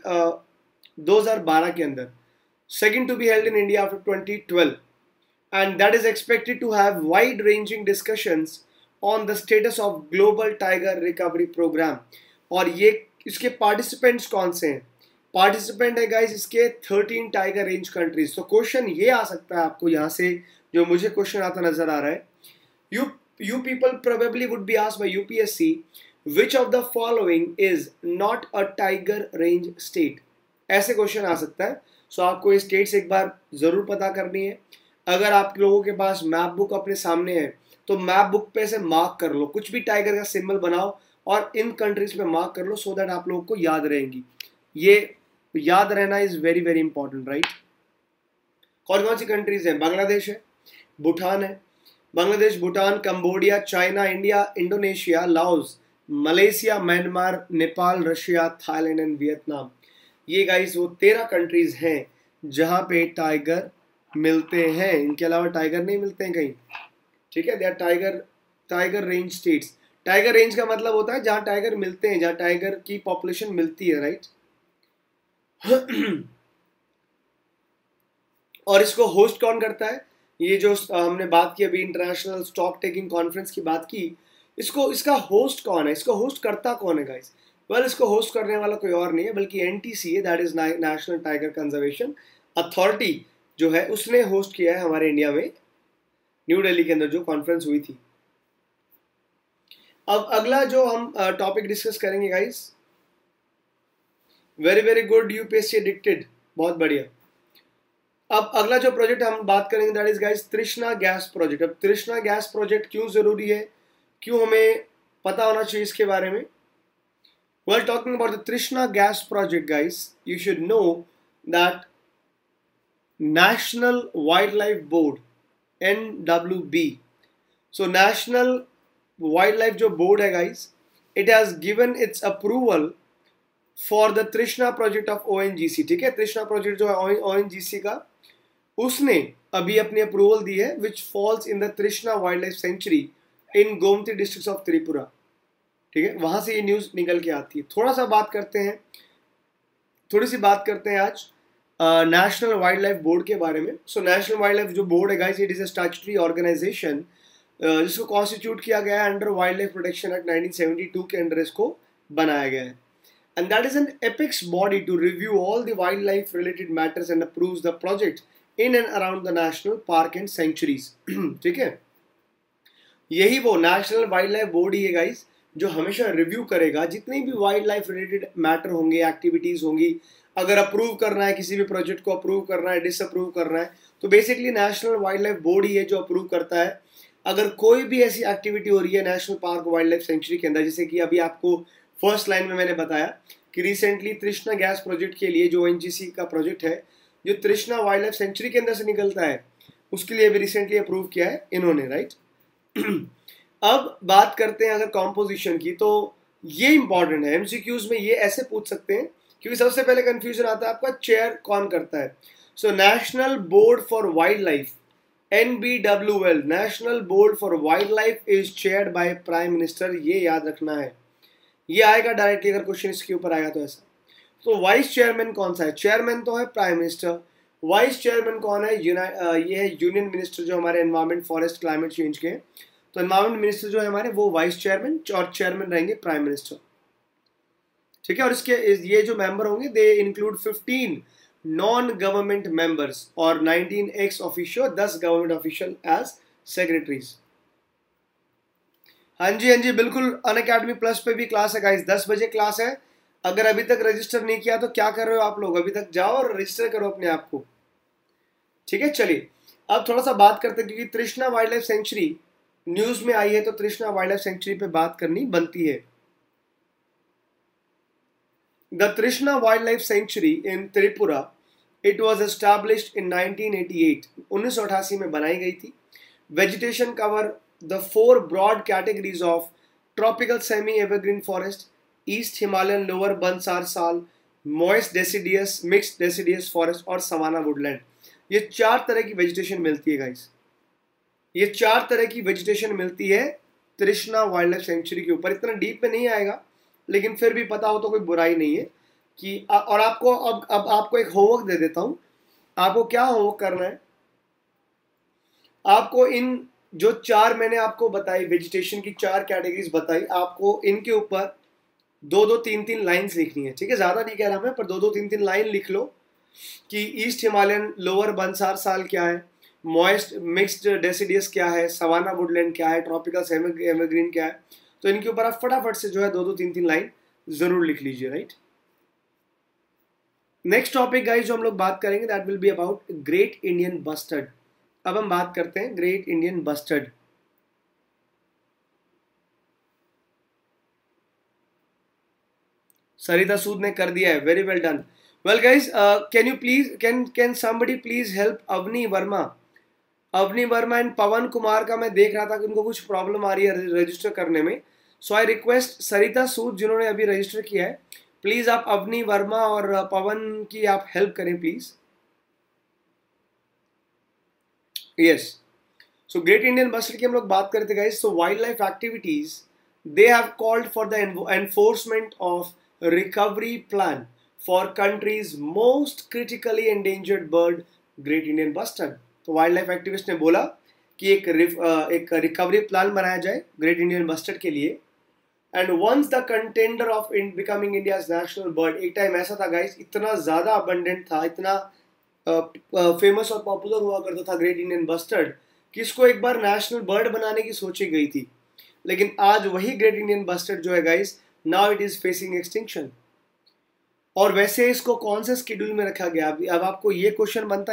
2012 के अंदर, second to be held in India after 2012, and that is expected to have wide-ranging discussions on the status of global tiger recovery program। और ये इसके पार्टिसिपेंट्स कौन से हैं? पार्टिसिपेंट है गाइस इसके 13 टाइगर रेंज कंट्रीज। तो क्वेश्चन ये आ सकता है आपको यहाँ से, जो मुझे क्वेश्चन आता नजर आ रहा है, you people probably would be asked by UPSC which of the following is not a tiger range state। ऐसे क्वेश्चन आ सकता है। सो आपको ये स्टेट्स एक बार जरूर पता करनी है। अगर आप लोगों के पास मैप बुक अपने सामने है तो मैप बुक पे से मार्क कर लो, कुछ भी टाइगर का सिंबल बनाओ और इन कंट्रीज पे मार्क कर लो, सो दैट आप लोगों को याद रहेंगी। ये याद रहना is very very important, right. कौन कौन सी कंट्रीज हैं? बांग्लादेश है, भूटान है, Bangladesh, Bhutan, Cambodia, China, India, Indonesia, Laos, Malaysia, Myanmar, Nepal, Russia, Thailand and Vietnam. ये गाइस वो 13 कंट्रीज हैं जहां पे टाइगर मिलते हैं। इनके अलावा टाइगर नहीं मिलते हैं कहीं, ठीक है। They are tiger range states. Tiger range का मतलब होता है जहां टाइगर मिलते हैं, जहां टाइगर की पॉपुलेशन मिलती है, राइट। और इसको होस्ट कौन करता है? ये जो हमने बात की अभी इंटरनेशनल स्टॉक टेकिंग कॉन्फ्रेंस की बात की, इसका होस्ट कौन है, इसको होस्ट करता कौन है गाइस? वेल, इसको होस्ट करने वाला कोई और नहीं है बल्कि NTC है, that is national tiger conservation authority जो है, उसने होस्ट किया है हमारे इंडिया में न्यू दिल्ली के अंदर जो कॉन्फ्रेंस हुई थी। अब अगला जो हम टॉपिक डिस्कस करेंगे guys, very very good, UPSC addicted, बहुत बढ़िया। अब अगला जो प्रोजेक्ट हम बात करेंगे that is guys Trishna gas project. अब तृष्णा गैस प्रोजेक्ट क्यों जरूरी है, क्यों हमें पता होना चाहिए इसके बारे में? While talking about the Trishna gas project guys, you should know that National Wildlife Board NWB, so National Wildlife जो board है guys, it has given its approval for the Trishna project of ONGC, ठीक है। Trishna project जो है ONGC का, उसने अभी अपनी अप्रूवल दी है which falls in the Trishna Wildlife Sanctuary in Gomati district of Tripura, ठीक है। वहां से ये न्यूज निकल के आती है। थोड़ी सी बात करते हैं आज नेशनल वाइल्ड लाइफ बोर्ड के बारे में। सो नेशनल वाइल्ड लाइफ जो बोर्ड है guys, it is a statutory organisation जिसको कॉन्स्टिट्यूट किया गया है under wild life protection act 1972 के अंडर इसको बनाया गया है। And that is an apex body to review all the wild life related matters and approves the project in and around the national park and sanctuaries, ठीक है। यही वो national wild life board ही है गाइस जो हमेशा review करेगा जितनी भी वाइल्ड लाइफ रिलेटेड मैटर होंगे, एक्टिविटीज होंगी। अगर अप्रूव करना है, किसी भी प्रोजेक्ट को अप्रूव करना है, डिसअप्रूव करना है, तो basically national wild life board ही है जो अप्रूव करता है। अगर कोई भी ऐसी एक्टिविटी हो रही है national park wild life sanctuary के अंदर, जैसे कि अभी आपको फर्स्ट लाइन में मैंने बताया कि रिसेंटली तृष्णा गैस प्रोजेक्ट के लिए जो ONGC का प्रोजेक्ट है जो तृष्णा वाइल्ड लाइफ सेंचुरी के अंदर से निकलता है, उसके लिए भी रिसेंटली अप्रूव किया है इन्होंने, राइट। अब बात करते हैं अगर कॉम्पोजिशन की, तो ये इंपॉर्टेंट है, MCQs में ये ऐसे पूछ सकते हैं क्योंकि सबसे पहले कंफ्यूजन आता है आपका चेयर कौन करता है। So national board for wild life NBWL, national board for wild life is chaired by prime minister, ये याद रखना है। ये आएगा डायरेक्टली अगर क्वेश्चन इसके ऊपर आएगा तो ऐसा। तो वाइस चेयरमैन कौन सा है? चेयरमैन तो है प्राइम मिनिस्टर, वाइस चेयरमैन कौन है? ये है यूनियन मिनिस्टर जो हमारे एनवायरमेंट, फॉरेस्ट, क्लाइमेट चेंज के। तो एनवायरमेंट मिनिस्टर जो है हमारे वो वाइस चेयरमैन और चेयरमैन रहेंगे प्राइम मिनिस्टर, ठीक है। और इसके ये जो मेंबर होंगे they include 15 non government members और 19 ex officio, 10 government official as secretaries. हाँ जी, हाँ जी, बिल्कुल। अनअकैडमी प्लस पे भी क्लास है गाइस, 10 बजे क्लास है। अगर अभी तक रजिस्टर नहीं किया तो क्या कर रहे हो आप लोग, अभी तक जाओ और रजिस्टर करो अपने आप को, ठीक है। चलिए अब थोड़ा सा बात करते हैं, क्योंकि तृष्णा वाइल्ड लाइफ सेंचुरी न्यूज में आई है तो तृष्णा वाइल्ड लाइफ सेंचुरी पे बात करनी बनती है। The Trishna wild life sanctuary in Tripura, it was established in 1988, 1988 में बनाई गई थी। Vegetation cover the 4 broad categories of tropical semi evergreen forest, east Himalayan lower बंसार sal, moist deciduous, mixed deciduous forest और सवाना वुडलैंड। ये 4 तरह की वेजिटेशन मिलती है गाइस, ये 4 तरह की वेजिटेशन मिलती है तृष्णा वाइल्ड लाइफ सेंचुरी के ऊपर। इतना डीप में नहीं आएगा, लेकिन फिर भी पता हो तो कोई बुराई नहीं है कि और आपको अब आपको एक होमवर्क दे देता हूं। आपको क्या होमवर्क करना है, आपको इन जो 4 मैंने आपको बताई, वेजिटेशन की 4 कैटेगरीज बताई, आपको इनके ऊपर 2-2, 3-3 लाइन्स लिखनी है, ठीक है। ज्यादा नहीं कह रहा मैं, पर 2-2, 3-3 लाइन लिख लो कि ईस्ट हिमालयन लोअर बंसार साल क्या है, मॉइस्ट मिक्स्ड डेसिडियस क्या है, सवाना वुडलैंड क्या है, ट्रॉपिकल सेमी एवरग्रीन क्या है। तो इनके ऊपर आप फटाफट से जो है 2-2, 3-3 लाइन जरूर लिख लीजिए, राइट। नेक्स्ट टॉपिक गाइस जो हम लोग बात करेंगे that will be about great Indian bustard. अब हम बात करते हैं great Indian bustard. Sarita Sood ने कर दिया है, very well done. Well guys, can you please can somebody please help Avni Verma. Avni Verma and Pawan Kumar का मैं देख रहा था कि उनको कुछ प्रॉब्लम आ रही है रजिस्टर करने में। सो आई रिक्वेस्ट सरिता सूद जिन्होंने अभी रजिस्टर किया है, प्लीज आप अवनी वर्मा और पवन की आप हेल्प करें please. Yes, so great Indian bustard की हम लोग बात करते guys. So wild life activities, they have called for the enforcement of recovery plan for countries most critically endangered bird great Indian bustard. तो वाइल्ड लाइफ एक्टिविस्ट ने बोला कि एक रिकवरी प्लान बनाया जाए ग्रेट इंडियन बस्टर्ड के लिए। And once the contender of becoming India's national bird, एक टाइम ऐसा था गाइस, इतना ज्यादा अबंडेंट था, इतना फेमस और पॉपुलर हुआ करता था ग्रेट इंडियन बस्टर्ड कि इसको एक बार नेशनल बर्ड बनाने की सोची गई थी। लेकिन आज वही ग्रेट इंडियन बस्टर्ड जो है guys, now it is facing extinction. और वैसे इसको कौन से स्केड्यूल में रखा गया, अब आपको ये क्वेश्चन बनता है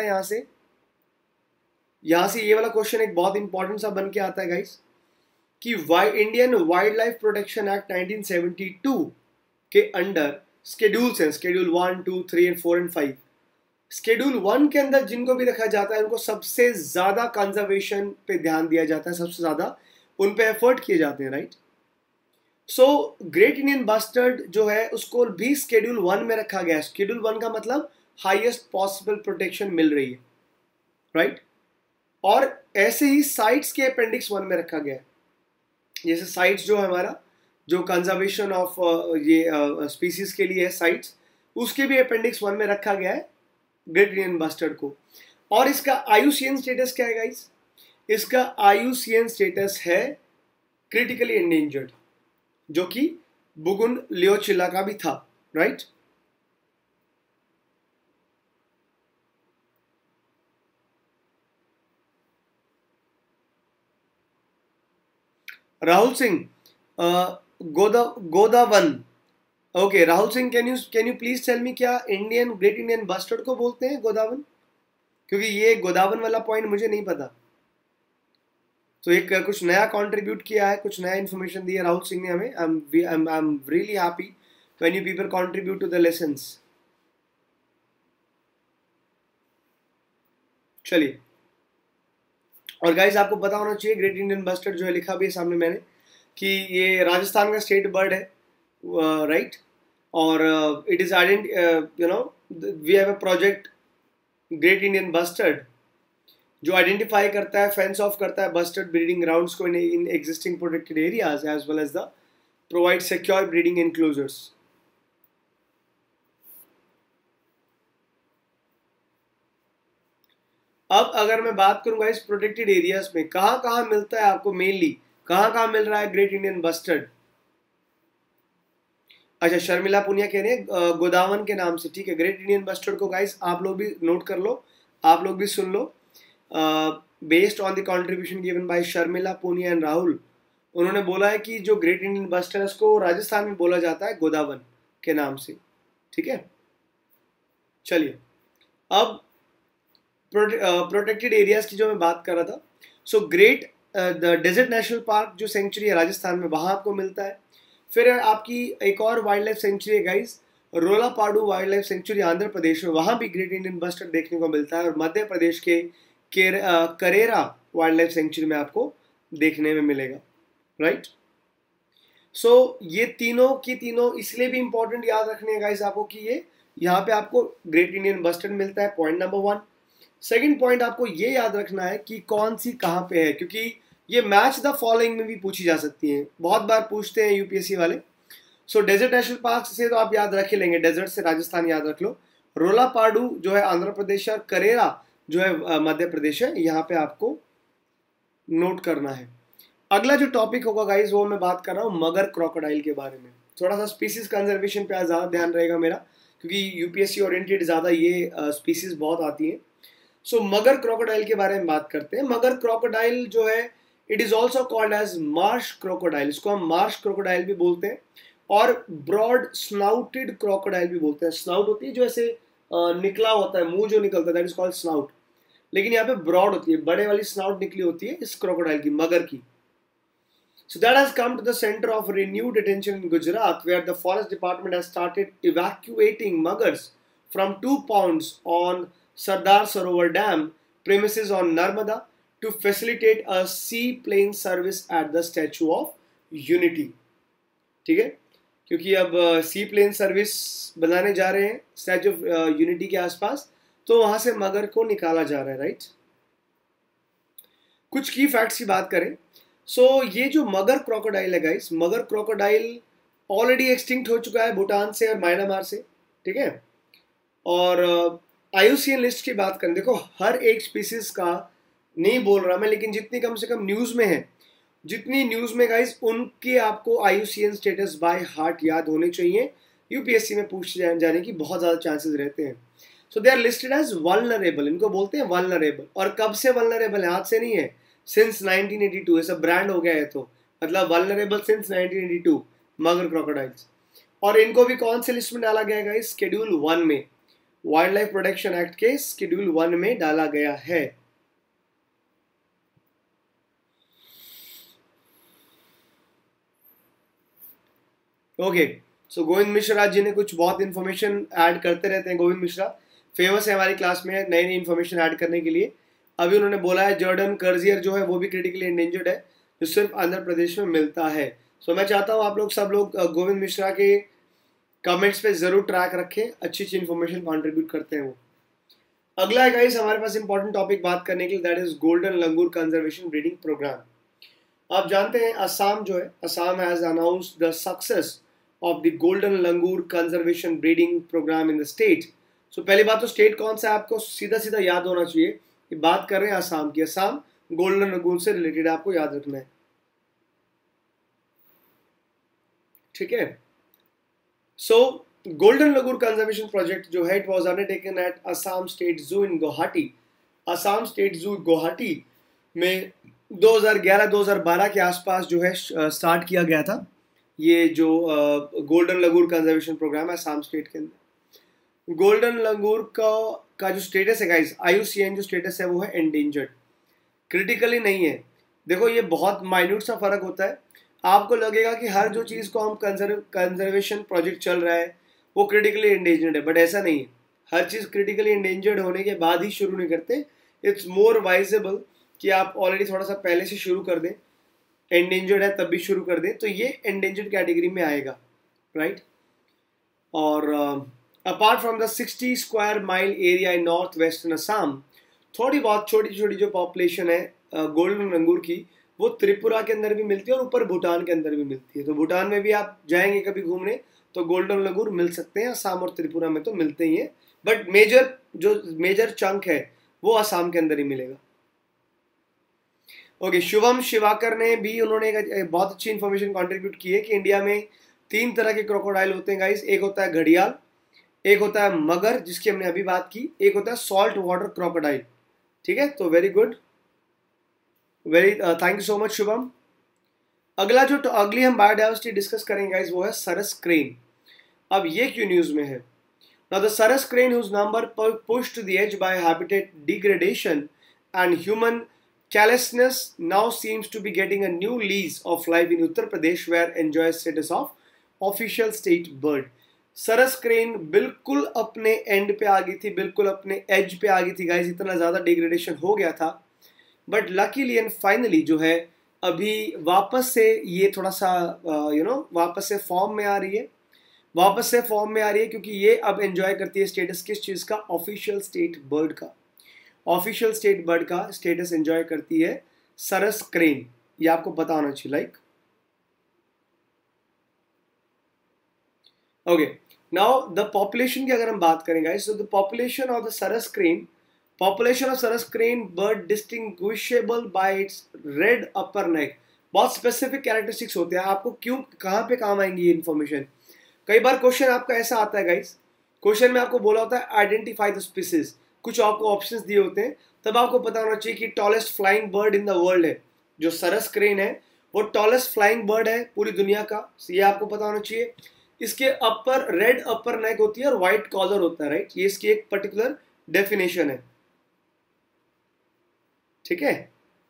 यहां से ये वाला क्वेश्चन एक बहुत इंपॉर्टेंट सा बन के आता है गाइस कि Indian wild life protection act 1972 के अंडर स्केड्यूल्स हैं, स्केड्यूल 1, 2, 3 and 4 and 5। स्केड्यूल 1 के अंदर जिनको भी रखा जाता है उनको सबसे ज्यादा कंजर्वेशन पे ध्यान दिया जाता है, सबसे ज्यादा उन पे एफर्ट किए जाते हैं, right. So great Indian bustard जो है उसको भी स्केड्यूल 1 में रखा गया है। स्केड्यूल 1 का मतलब हाईएस्ट पॉसिबल प्रोटेक्शन मिल रही है, राइट। और ऐसे ही साइट्स के अपेंडिक्स 1 में रखा गया है। जैसे साइट्स जो हमारा जो कंजर्वेशन ऑफ ये स्पीसीज के लिए है साइट्स, उसके भी अपेंडिक्स 1 में रखा गया है ग्रेट इंडियन बस्टर्ड को। और इसका आईयूसीएन स्टेटस क्या है गाइस, इसका आईयूसीएन स्टेटस है क्रिटिकली एंडेंजर्ड, जो कि बुगुन लियोचिला का भी था, right. Rahul Singh, Godawan, okay Rahul Singh, can you please tell me क्या इंडियन ग्रेट इंडियन बस्टर्ड को बोलते हैं गोदावन, क्योंकि ये गोदावन वाला पॉइंट मुझे नहीं पता। तो एक कुछ नया कंट्रीब्यूट किया है, कुछ नया इन्फॉर्मेशन दिया राहुल सिंह ने हमें। I am really happy when you people contribute to the lessons. चलिए, और गाइस आपको पता होना चाहिए ग्रेट इंडियन बस्टर्ड जो है, लिखा भी है सामने मैंने कि ये राजस्थान का स्टेट बर्ड है, राइट। और it is you know we have a project great Indian bustard जो आइडेंटिफाई करता है, फेंस ऑफ करता है बस्टर्ड ब्रीडिंग ग्राउंड्स को in existing protected areas as well as the provide secure breeding enclosures. अब अगर मैं बात करूंगा इस प्रोटेक्टेड एरियाज में कहां कहां मिलता है आपको, मेनली कहां कहां मिल रहा है ग्रेट इंडियन बस्टर्ड। अच्छा, शर्मिला पुनिया कह रहे हैं गोदावन के नाम से, ठीक है। ग्रेट इंडियन बस्टर्ड को गाइस आप लोग भी नोट कर लो, आप लोग भी सुन लो। Based on the contribution given by Sharmila Punia and Rahul, उन्होंने बोला है कि जो ग्रेट इंडियन बस्टर्ड है उसको राजस्थान में बोला जाता है गोदावन के नाम से, ठीक है। चलिए अब प्रोटेक्टेड एरियाज की जो मैं बात कर रहा था, so great the desert national park जो सेंचुरी है राजस्थान में, वहाँ आपको मिलता है। फिर आपकी एक और वाइल्ड लाइफ सेंचुरी है guys, Rollapadu wild life sanctuary Andhra Pradesh में, वहाँ भी ग्रेट इंडियन बस्टर्ड देखने को मिलता है। और मध्य प्रदेश के करेरा वाइल्ड लाइफ सेंचुरी में आपको देखने में मिलेगा, राइट। सो ये तीनों की तीनों इसलिए भी इंपॉर्टेंट याद रखने हैं गाइस आपको कि ये यहाँ पे आपको ग्रेट इंडियन बस्टर्ड मिलता है, पॉइंट नंबर 1। सेकंड पॉइंट आपको ये याद रखना है कि कौन सी कहाँ पे है, क्योंकि ये मैच द फॉलोइंग में भी पूछी जा सकती है, बहुत बार पूछते हैं यूपीएससी वाले। सो डेजर्ट नेशनल पार्क से तो आप याद रख ही लेंगे, डेजर्ट से राजस्थान याद रख लो। रोलापाडू जो है आंध्र प्रदेश है, करेरा जो है मध्य प्रदेश है, यहाँ पे आपको नोट करना है। अगला जो टॉपिक होगा गाइज वो मैं बात कर रहा हूँ मगर क्रोकोडाइल के बारे में। थोड़ा सा स्पीसीज कंजर्वेशन पे ज़्यादा ध्यान रहेगा मेरा, क्योंकि यूपीएससी ओरिएंटेड ज़्यादा ये स्पीसीज बहुत आती हैं। सो मगर क्रोकोडाइल के बारे में बात करते हैं। मगर क्रोकोडाइल जो है it is also called as marsh crocodile, इसको हम मार्श क्रोकोडाइल भी बोलते हैं, और ब्रॉड स्नाउटेड क्रोकोडाइल भी बोलते हैं। स्नाउट होती है जो ऐसे निकला होता है, मुंह जो निकलता है, दैट इज कॉल्ड स्नाउट, लेकिन यहाँ पे ब्रॉड होती है, बड़े वाली स्नाउट निकली होती है इस क्रोकोडाइल की, मगर की। So that has come to the center of renewed attention in Gujarat, where the forest department has started evacuating muggers from 2 ponds on Sardar Sarovar Dam premises on Narmada to facilitate a seaplane service at the Statue of Unity. ठीक है, क्योंकि अब सी plane service बनाने जा रहे हैं statue of unity के आसपास, तो वहां से मगर को निकाला जा रहा है, राइट। कुछ की फैक्ट्स की बात करें, ये जो मगर क्रोकोडाइल है गाइस, मगर क्रोकोडाइल ऑलरेडी एक्सटिंक्ट हो चुका है भूटान से और म्यांमार से, ठीक है। और IUCN लिस्ट की बात करें, देखो हर एक स्पीसीज का नहीं बोल रहा मैं, लेकिन जितनी कम से कम न्यूज़ में है, जितनी न्यूज़ में गाइस, उनके आपको IUCN स्टेटस बाय हार्ट याद होने चाहिए। यूपीएससी में पूछ जाने की बहुत ज़्यादा चांसेस रहते हैं। So they are listed as vulnerable, इनको बोलते हैं वल्नरेबल। और कब से वल्नरेबल है? आज से नहीं है, सिंस 1982, ऐसा ब्रांड हो गया है, तो मतलब वल्नरेबल सिंस 1982 मगर क्रोकोडाइल्स। और इनको भी कौन से लिस्ट में डाला गया है गाइस? शेड्यूल 1 में, वाइल्ड लाइफ प्रोटेक्शन एक्ट के शेड्यूल 1 में डाला गया है। ओके, सो गोविंद मिश्रा जी ने कुछ बहुत इन्फॉर्मेशन ऐड करते रहते हैं। गोविंद मिश्रा फेमस है हमारी क्लास में नई नई इन्फॉर्मेशन ऐड करने के लिए। अभी उन्होंने बोला है जॉर्डन कर्जियर जो है वो भी क्रिटिकली एंडेंजर्ड है, जो सिर्फ आंध्र प्रदेश में मिलता है। सो मैं चाहता हूँ आप लोग सब लोग गोविंद मिश्रा के कमेंट्स पे जरूर ट्रैक रखें, अच्छी अच्छी इन्फॉर्मेशन कंट्रीब्यूट करते हैं वो। अगला है गाइस हमारे पास इंपॉर्टेंट टॉपिक बात करने के लिए, that is golden langur conservation breeding programme. आप जानते हैं असम जो है, Assam has announced the success of the golden langur conservation breeding programme in the state. So पहली बात तो स्टेट कौन सा है आपको सीधा सीधा याद होना चाहिए, ये बात कर रहे हैं असम की। असम गोल्डन लंगूर से रिलेटेड आपको याद रखना है, ठीक है। So golden langur conservation project जो है it was undertaken at Assam state zoo in Guwahati. Assam state जू गुवाहाटी में 2011-2012 के आसपास जो है स्टार्ट किया गया था ये जो गोल्डन लंगूर कंजर्वेशन प्रोग्राम है असम स्टेट के अंदर। गोल्डन लंगूर का जो स्टेटस है गाइस, IUCN जो स्टेटस है वो है एंडेंजर्ड, क्रिटिकली नहीं है। देखो ये बहुत माइन्यूट सा फर्क होता है, आपको लगेगा कि हर जो चीज़ को हम कंजर्वेशन प्रोजेक्ट चल रहा है वो क्रिटिकली एंडेंजर्ड है, बट ऐसा नहीं है। हर चीज़ क्रिटिकली एंडेंजर्ड होने के बाद ही शुरू नहीं करते, इट्स मोर वाइजेबल कि आप ऑलरेडी थोड़ा सा पहले से शुरू कर दें, एंडेंजर्ड है तब भी शुरू कर दें, तो ये एंडेंजर्ड कैटेगरी में आएगा, राइट। और apart from the 60 square mile area in north western Assam, थोड़ी बहुत छोटी छोटी जो पॉपुलेशन है गोल्डन लंगूर की, वो त्रिपुरा के अंदर भी मिलती है और ऊपर भूटान के अंदर भी मिलती है। तो भूटान में भी आप जाएंगे कभी घूमने तो गोल्डन लंगूर मिल सकते हैं, असम और त्रिपुरा में तो मिलते ही हैं, बट मेजर चंक है वो असम के अंदर ही मिलेगा। ओके, शुभम शिवाकर ने भी उन्होंने एक बहुत अच्छी इन्फॉर्मेशन कंट्रीब्यूट की है कि इंडिया में तीन तरह के क्रोकोडाइल होते हैं गाइस, एक होता है घड़ियाल, एक होता है मगर जिसकी हमने अभी बात की, एक होता है सॉल्ट वाटर क्रोकोडाइल। ठीक है, तो very good, very thank you so much Shubham. अगली हम बायोडाइवर्सिटी डिस्कस करेंगे गाइस, वो है सरस क्रेन। अब ये क्यों न्यूज में है? Now the Sarus crane, whose number pushed to the edge by habitat degradation and human carelessness, now seems to be getting a new lease of life in Uttar Pradesh, where enjoys status of official state bird. Sarus crane बिल्कुल अपने and पे आ गई थी, बिल्कुल अपने as पे आ गई थी गाइस, इतना ज़्यादा डिग्रेडेशन हो गया था। बट लकीली एंड फाइनली जो है अभी वापस से ये थोड़ा सा वापस से फॉर्म में आ रही है, क्योंकि ये अब एंजॉय करती है स्टेटस किस चीज़ का? ऑफिशियल स्टेट बर्ड का। ऑफिशियल स्टेट बर्ड का स्टेटस एंजॉय करती है सरस क्रेन, ये आपको पता होना चाहिए। Like okay, now the population की अगर हम बात करें guys, so the population of sarus crane bird distinguishable by its red upper neck. बहुत स्पेसिफिक कैरेक्टरिस्टिक्स होते हैं, आपको क्यों कहाँ पे काम आएंगी ये इन्फॉर्मेशन? कई बार क्वेश्चन आपका ऐसा आता है गाइस, क्वेश्चन में आपको बोला होता है आइडेंटिफाई द स्पीसीज, कुछ आपको ऑप्शंस दिए होते हैं, तब आपको पता होना चाहिए कि tallest flying bird in the world है जो सरस क्रेन है, वो टॉलेस्ट फ्लाइंग बर्ड है पूरी दुनिया का, ये आपको पता होना चाहिए। इसके अपर रेड अपर नेक होती है और व्हाइट कॉलर होता है, राइट, ये इसकी एक पर्टिकुलर डेफिनेशन है। ठीक है,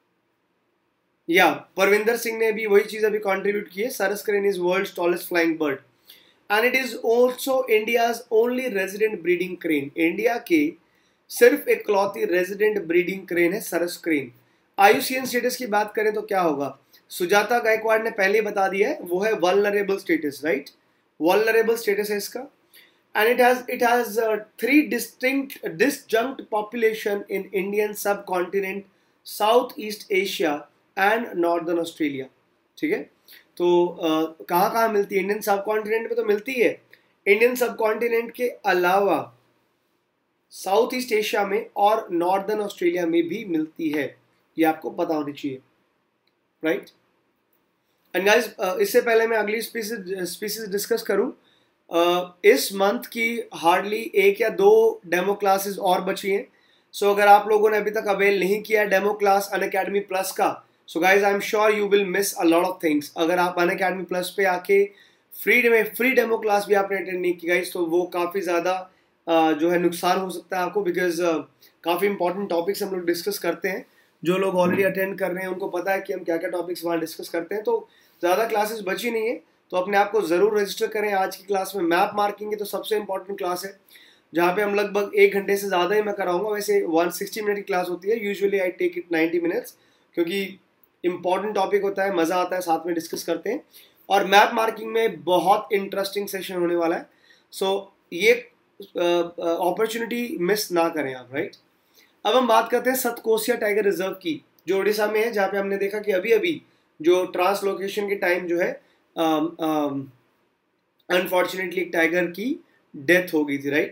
या परविंदर सिंह ने भी वही चीज अभी कंट्रीब्यूट की है, sarus crane is world's tallest flying bird and it is also India's only resident breeding crane. India के सिर्फ एक क्लॉती रेजिडेंट ब्रीडिंग क्रेन है सरस क्रेन। आईयूसीएन स्टेटस की बात करें तो क्या होगा? सुजाता गायकवाड़ ने पहले बता दिया है, वो है vulnerable status, right, vulnerable status है इसका। And it has 3 disjunct population in Indian subcontinent, south east Asia and northern Australia. ठीक है, तो कहाँ कहाँ मिलती है? इंडियन सब कॉन्टिनेंट में तो मिलती है, इंडियन सब कॉन्टिनेंट के अलावा साउथ ईस्ट एशिया में और नॉर्दर्न ऑस्ट्रेलिया में भी मिलती है, ये आपको पता होनी चाहिए, राइट। एंड गाइस, इससे पहले मैं अगली स्पीसीज डिस्कस करूं, इस मंथ की हार्डली 1 या 2 डेमो क्लासेस और बची हैं। सो अगर आप लोगों ने अभी तक अवेल नहीं किया डेमो क्लास अनअकैडमी प्लस का, so guys I am sure you will miss a lot of things. अगर आप अनअकैडमी प्लस पे आके फ्री डेमो क्लास भी आपने अटेंड नहीं की गाइज, तो वो काफ़ी ज़्यादा जो है नुकसान हो सकता है आपको, बिकॉज काफ़ी इंपॉर्टेंट टॉपिक्स हम लोग डिस्कस करते हैं। जो लोग ऑलरेडी अटेंड कर रहे हैं उनको पता है कि हम क्या क्या टॉपिक्स वहाँ डिस्कस करते हैं। तो ज़्यादा क्लासेस बची नहीं है, तो अपने आप को ज़रूर रजिस्टर करें। आज की क्लास में मैप मार्किंग की तो सबसे इंपॉर्टेंट क्लास है, जहाँ पे हम लगभग 1 घंटे से ज़्यादा ही मैं कराऊंगा। वैसे 160 मिनट की क्लास होती है, usually I take it 90 minutes, क्योंकि इंपॉर्टेंट टॉपिक होता है, मज़ा आता है, साथ में डिस्कस करते हैं। और मैप मार्किंग में बहुत इंटरेस्टिंग सेशन होने वाला है, सो ये अपॉर्चुनिटी मिस ना करें आप, राइट। अब हम बात करते हैं सतकोसिया टाइगर रिजर्व की, जो उड़ीसा में है, जहाँ पे हमने देखा कि अभी अभी जो ट्रांसलोकेशन के टाइम जो है अनफॉर्चुनेटली एक टाइगर की डेथ हो गई थी, right.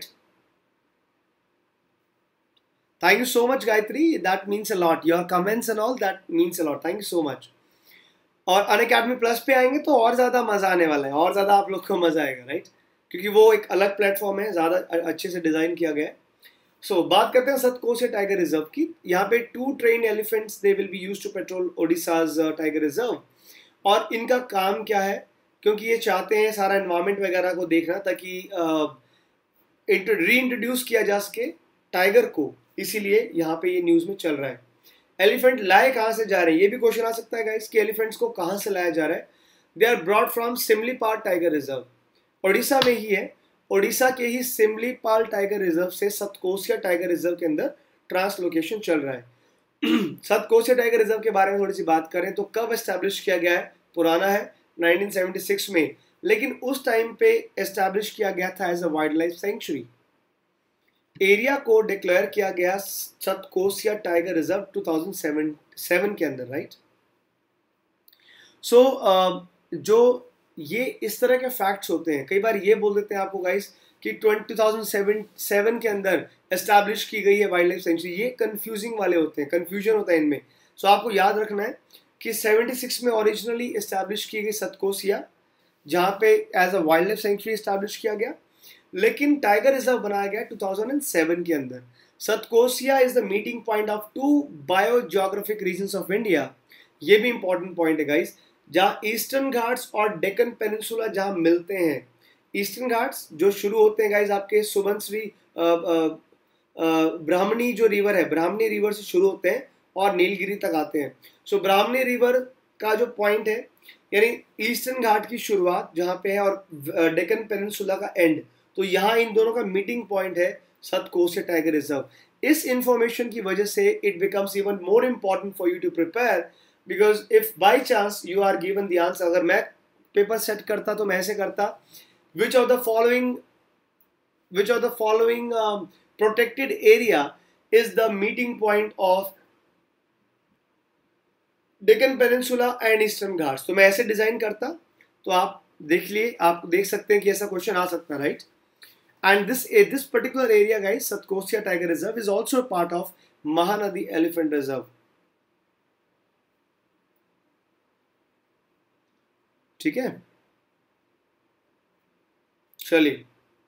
Thank you so much Gayatri, that means a lot, your comments and all that means a lot, thank you so much. और अनअकैडमी प्लस पे आएंगे तो और ज़्यादा मज़ा आने वाला है, और ज़्यादा आप लोग को मज़ा आएगा, राइट, क्योंकि वो एक अलग प्लेटफॉर्म है, ज़्यादा अच्छे से डिज़ाइन किया गया है। सो बात करते हैं सतकोसिया टाइगर रिजर्व की। यहाँ पे 2 train elephants they will be used to patrol Odisha's tiger reserve. और इनका काम क्या है? क्योंकि ये चाहते हैं सारा एनवायरनमेंट वगैरह को देखना, ताकि री इंट्रोड्यूस किया जा सके टाइगर को, इसीलिए यहाँ पे ये न्यूज़ में चल रहा है। एलिफेंट लाए कहाँ से जा रहे हैं, ये भी क्वेश्चन आ सकता है गाइस कि एलिफेंट्स को कहाँ से लाया जा रहा है। They are brought from Similipal tiger reserve, Odisha में ही है। ओडिशा के ही सिमलीपाल टाइगर रिजर्व से सतकोसिया टाइगर रिजर्व के अंदर ट्रांसलोकेशन चल रहा है। सतकोसिया टाइगर रिजर्व के बारे में थोड़ी सी बात करें तो कब एस्टैब्लिश किया गया है? पुराना है, 1976 में, लेकिन उस टाइम पे एस्टैब्लिश किया गया था as a wild life sanctuary. Area को डिक्लेयर किया गया सतकोसिया टाइगर रिजर्व 2007 के अंदर, राइट। सो जो ये इस तरह के फैक्ट्स होते हैं, कई बार ये बोल देते हैं आपको गाइस कि 2007 के अंदर एस्टैब्लिश की गई है वाइल्ड लाइफ सेंचुरी, ये कंफ्यूजिंग वाले होते हैं, कंफ्यूजन होता है इनमें। सो आपको याद रखना है कि 76 में ओरिजिनली एस्टैब्लिश की गई सतकोसिया, जहाँ पे as a wild life sanctuary establish किया गया, लेकिन टाइगर रिजर्व बनाया गया 2007 के अंदर। Satkosia is the meeting point of two biogeographic regions of India. ये भी इंपॉर्टेंट पॉइंट है गाइस, जहाँ ईस्टर्न घाट्स और डेक्कन पेनिनसुला जहाँ मिलते हैं। ईस्टर्न घाट्स जो शुरू होते हैं गाइस आपके सुबनश्री ब्राह्मणी जो रिवर है, ब्राह्मणी रिवर से शुरू होते हैं और नीलगिरी तक आते हैं। सो ब्राह्मणी रिवर का जो पॉइंट है, यानी ईस्टर्न घाट की शुरुआत जहाँ पे है और डेक्कन पेनिनसुला का एंड, तो यहाँ इन दोनों का मीटिंग पॉइंट है सतकोसिया टाइगर रिजर्व। इस इंफॉर्मेशन की वजह से it becomes even more important for you to prepare, because if by chance you are given the answer, अगर मैं पेपर सेट करता तो मैं ऐसे करता, which of the following protected area is the meeting point of Deccan Peninsula and Eastern Ghats। तो मैं ऐसे डिजाइन करता, तो आप देख लिए, आप देख सकते हैं कि ऐसा क्वेश्चन आ सकता है, right. And this particular area guys, Satkosia tiger reserve is also part of Mahanadi elephant reserve. ठीक है, चलिए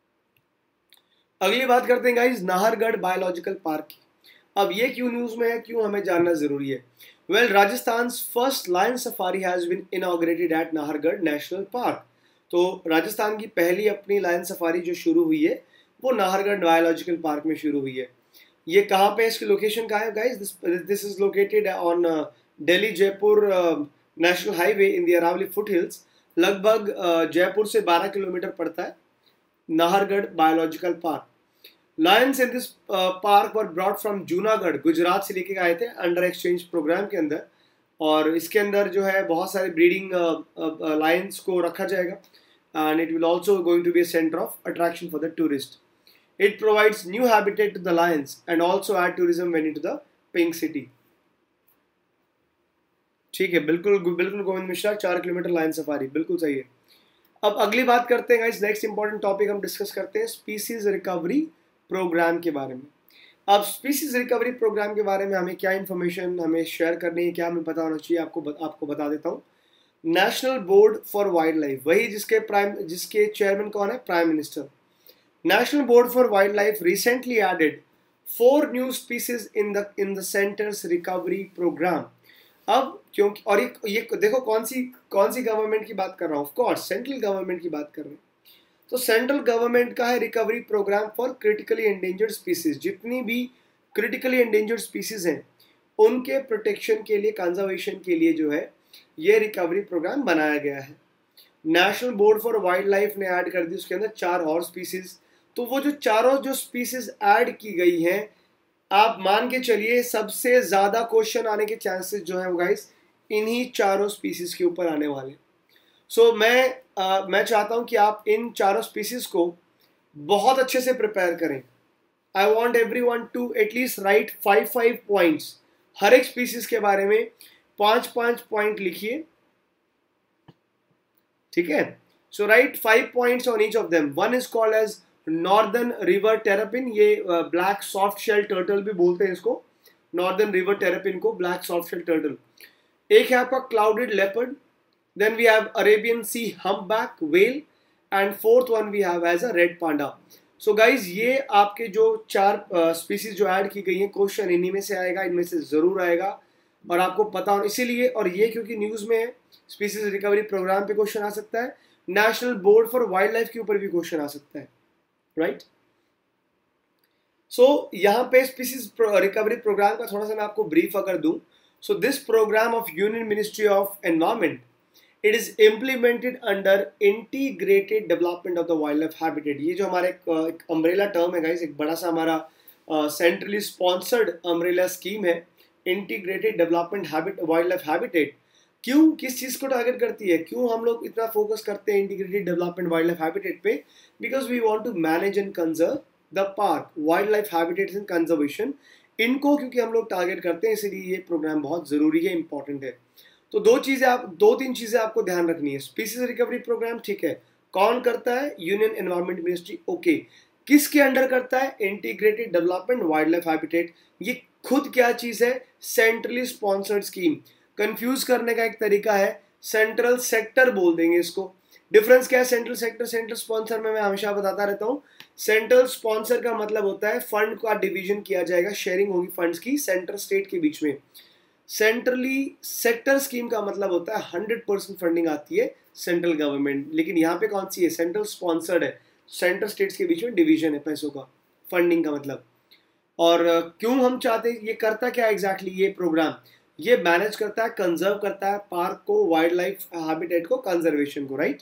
अगली बात करते हैं गाइस नाहरगढ़ बायोलॉजिकल पार्क की। अब ये क्यों न्यूज में है, क्यों हमें जानना जरूरी है? Well, Rajasthan first lion safari has been inaugurated at Nahargarh national park. तो राजस्थान की पहली अपनी लायन सफारी जो शुरू हुई है वो नाहरगढ़ बायोलॉजिकल पार्क में शुरू हुई है। ये कहाँ पे, इसकी लोकेशन कहाँ है guys? This is located on Delhi Jaipur national highway in the Aravali foot hills. लगभग जयपुर से 12 किलोमीटर पड़ता है Nahargarh biological park. Lions in this park were brought from Junagadh, Gujarat से लेके आए थे अंडर एक्सचेंज प्रोग्राम के अंदर, और इसके अंदर जो है बहुत सारे ब्रीडिंग लायंस को रखा जाएगा and it will also going to be a centre of attraction for the tourist. It provides new habitat to the lions and also add tourism venue to the pink city. ठीक है, बिल्कुल बिल्कुल Govind Mishra, 4 kilometre lion safari, बिल्कुल सही है। अब अगली बात करते हैं गाइस, नेक्स्ट इंपॉर्टेंट टॉपिक हम डिस्कस करते हैं स्पीसीज रिकवरी प्रोग्राम के बारे में। अब स्पीसीज रिकवरी प्रोग्राम के बारे में हमें क्या इन्फॉर्मेशन हमें शेयर करनी है, क्या हमें पता होना चाहिए, आपको बता देता हूँ। National board for wild life, वही जिसके चेयरमैन कौन है? Prime minister. National board for wild life recently added 4 new species in the centre's recovery programme. अब क्योंकि, और ये देखो कौन सी गवर्नमेंट की बात कर रहा हूँ, ऑफ कोर्स सेंट्रल गवर्नमेंट की बात कर रहे हैं। तो सेंट्रल गवर्नमेंट का है recovery programme for critically endangered species. जितनी भी क्रिटिकली एंडेंजर्ड स्पीसीज हैं उनके प्रोटेक्शन के लिए, कंजर्वेशन के लिए जो है ये रिकवरी प्रोग्राम बनाया गया है। National board for wild life ने ऐड कर दी उसके अंदर 4 और स्पीसीज। तो वो जो चारों जो स्पीसीज ऐड की गई हैं, आप मान के चलिए सबसे ज्यादा क्वेश्चन आने के चांसेस जो है वो गाइस इन्हीं चारों स्पीसीज के ऊपर आने वाले। सो मैं चाहता हूं कि आप इन चारों स्पीसीज को बहुत अच्छे से प्रिपेयर करें। I want everyone to at least write 5 points, हर एक स्पीसीज के बारे में 5 पॉइंट लिखिए, ठीक है। So write 5 points on each of them. One is called as northern river terrapin, ये ब्लैक सॉफ्ट शेल टर्टल भी बोलते हैं इसको, नॉर्दर्न रिवर टेरापिन को ब्लैक सॉफ्ट शेल टर्टल। एक है आपका clouded leopard, then we have Arabian sea humpback whale, and fourth one we have as a red panda. So guys ये आपके जो 4 स्पीसीज जो ऐड की गई हैं, क्वेश्चन इन्हीं में से आएगा, इनमें से जरूर आएगा और आपको पता हो, इसीलिए, और ये क्योंकि न्यूज में है, स्पीसीज रिकवरी प्रोग्राम पे क्वेश्चन आ सकता है, national board for wild life के ऊपर भी क्वेश्चन आ सकता है, राइट। सो यहाँ पे स्पीसीज रिकवरी प्रोग्राम का थोड़ा सा मैं आपको ब्रीफ अगर दूं, so this programme of union ministry of environment, it is implemented under integrated development of the wild life habitat. ये जो हमारा एक अम्ब्रेला टर्म है गाइस, एक बड़ा सा हमारा सेंट्रली स्पॉन्सर्ड अम्ब्रेला स्कीम है, integrated development wildlife habitat. क्यों, किस चीज को टारगेट करती है, क्यों हम लोग इतना फोकस करते हैं integrated development wildlife habitat पे? Because we want to manage and conserve the park, wild life habitats and conservation, इनको क्योंकि हम लोग टारगेट करते हैं, इसीलिए ये प्रोग्राम बहुत जरूरी है, इंपॉर्टेंट है। तो 2-3 चीजें आपको ध्यान रखनी है। स्पीसीज रिकवरी प्रोग्राम, ठीक है, कौन करता है? Union environment ministry, okay. किसके अंडर करता है? Integrated development wildlife habitat. ये खुद क्या चीज है? Centrally sponsored scheme. कंफ्यूज करने का एक तरीका है, सेंट्रल सेक्टर बोल देंगे इसको, डिफरेंस क्या है सेंट्रल सेक्टर सेंट्रल स्पॉन्सर में? मैं हमेशा बताता रहता हूँ, सेंट्रल स्पॉन्सर का मतलब होता है फंड का डिवीजन किया जाएगा, शेयरिंग होगी फंड्स की सेंटर स्टेट के बीच में। सेंट्रली सेक्टर स्कीम का मतलब होता है 100% फंडिंग आती है सेंट्रल गवर्नमेंट, लेकिन यहाँ पे कौन सी है? सेंट्रल स्पॉन्सर्ड है, सेंटर स्टेट्स के बीच में डिवीजन है पैसों का, फंडिंग का मतलब। और क्यों हम चाहते हैं, ये करता क्या एग्जैक्टली ये प्रोग्राम? ये मैनेज करता है, कंजर्व करता है पार्क को, वाइल्ड लाइफ हैबिटेट को, कंजर्वेशन को, राइट।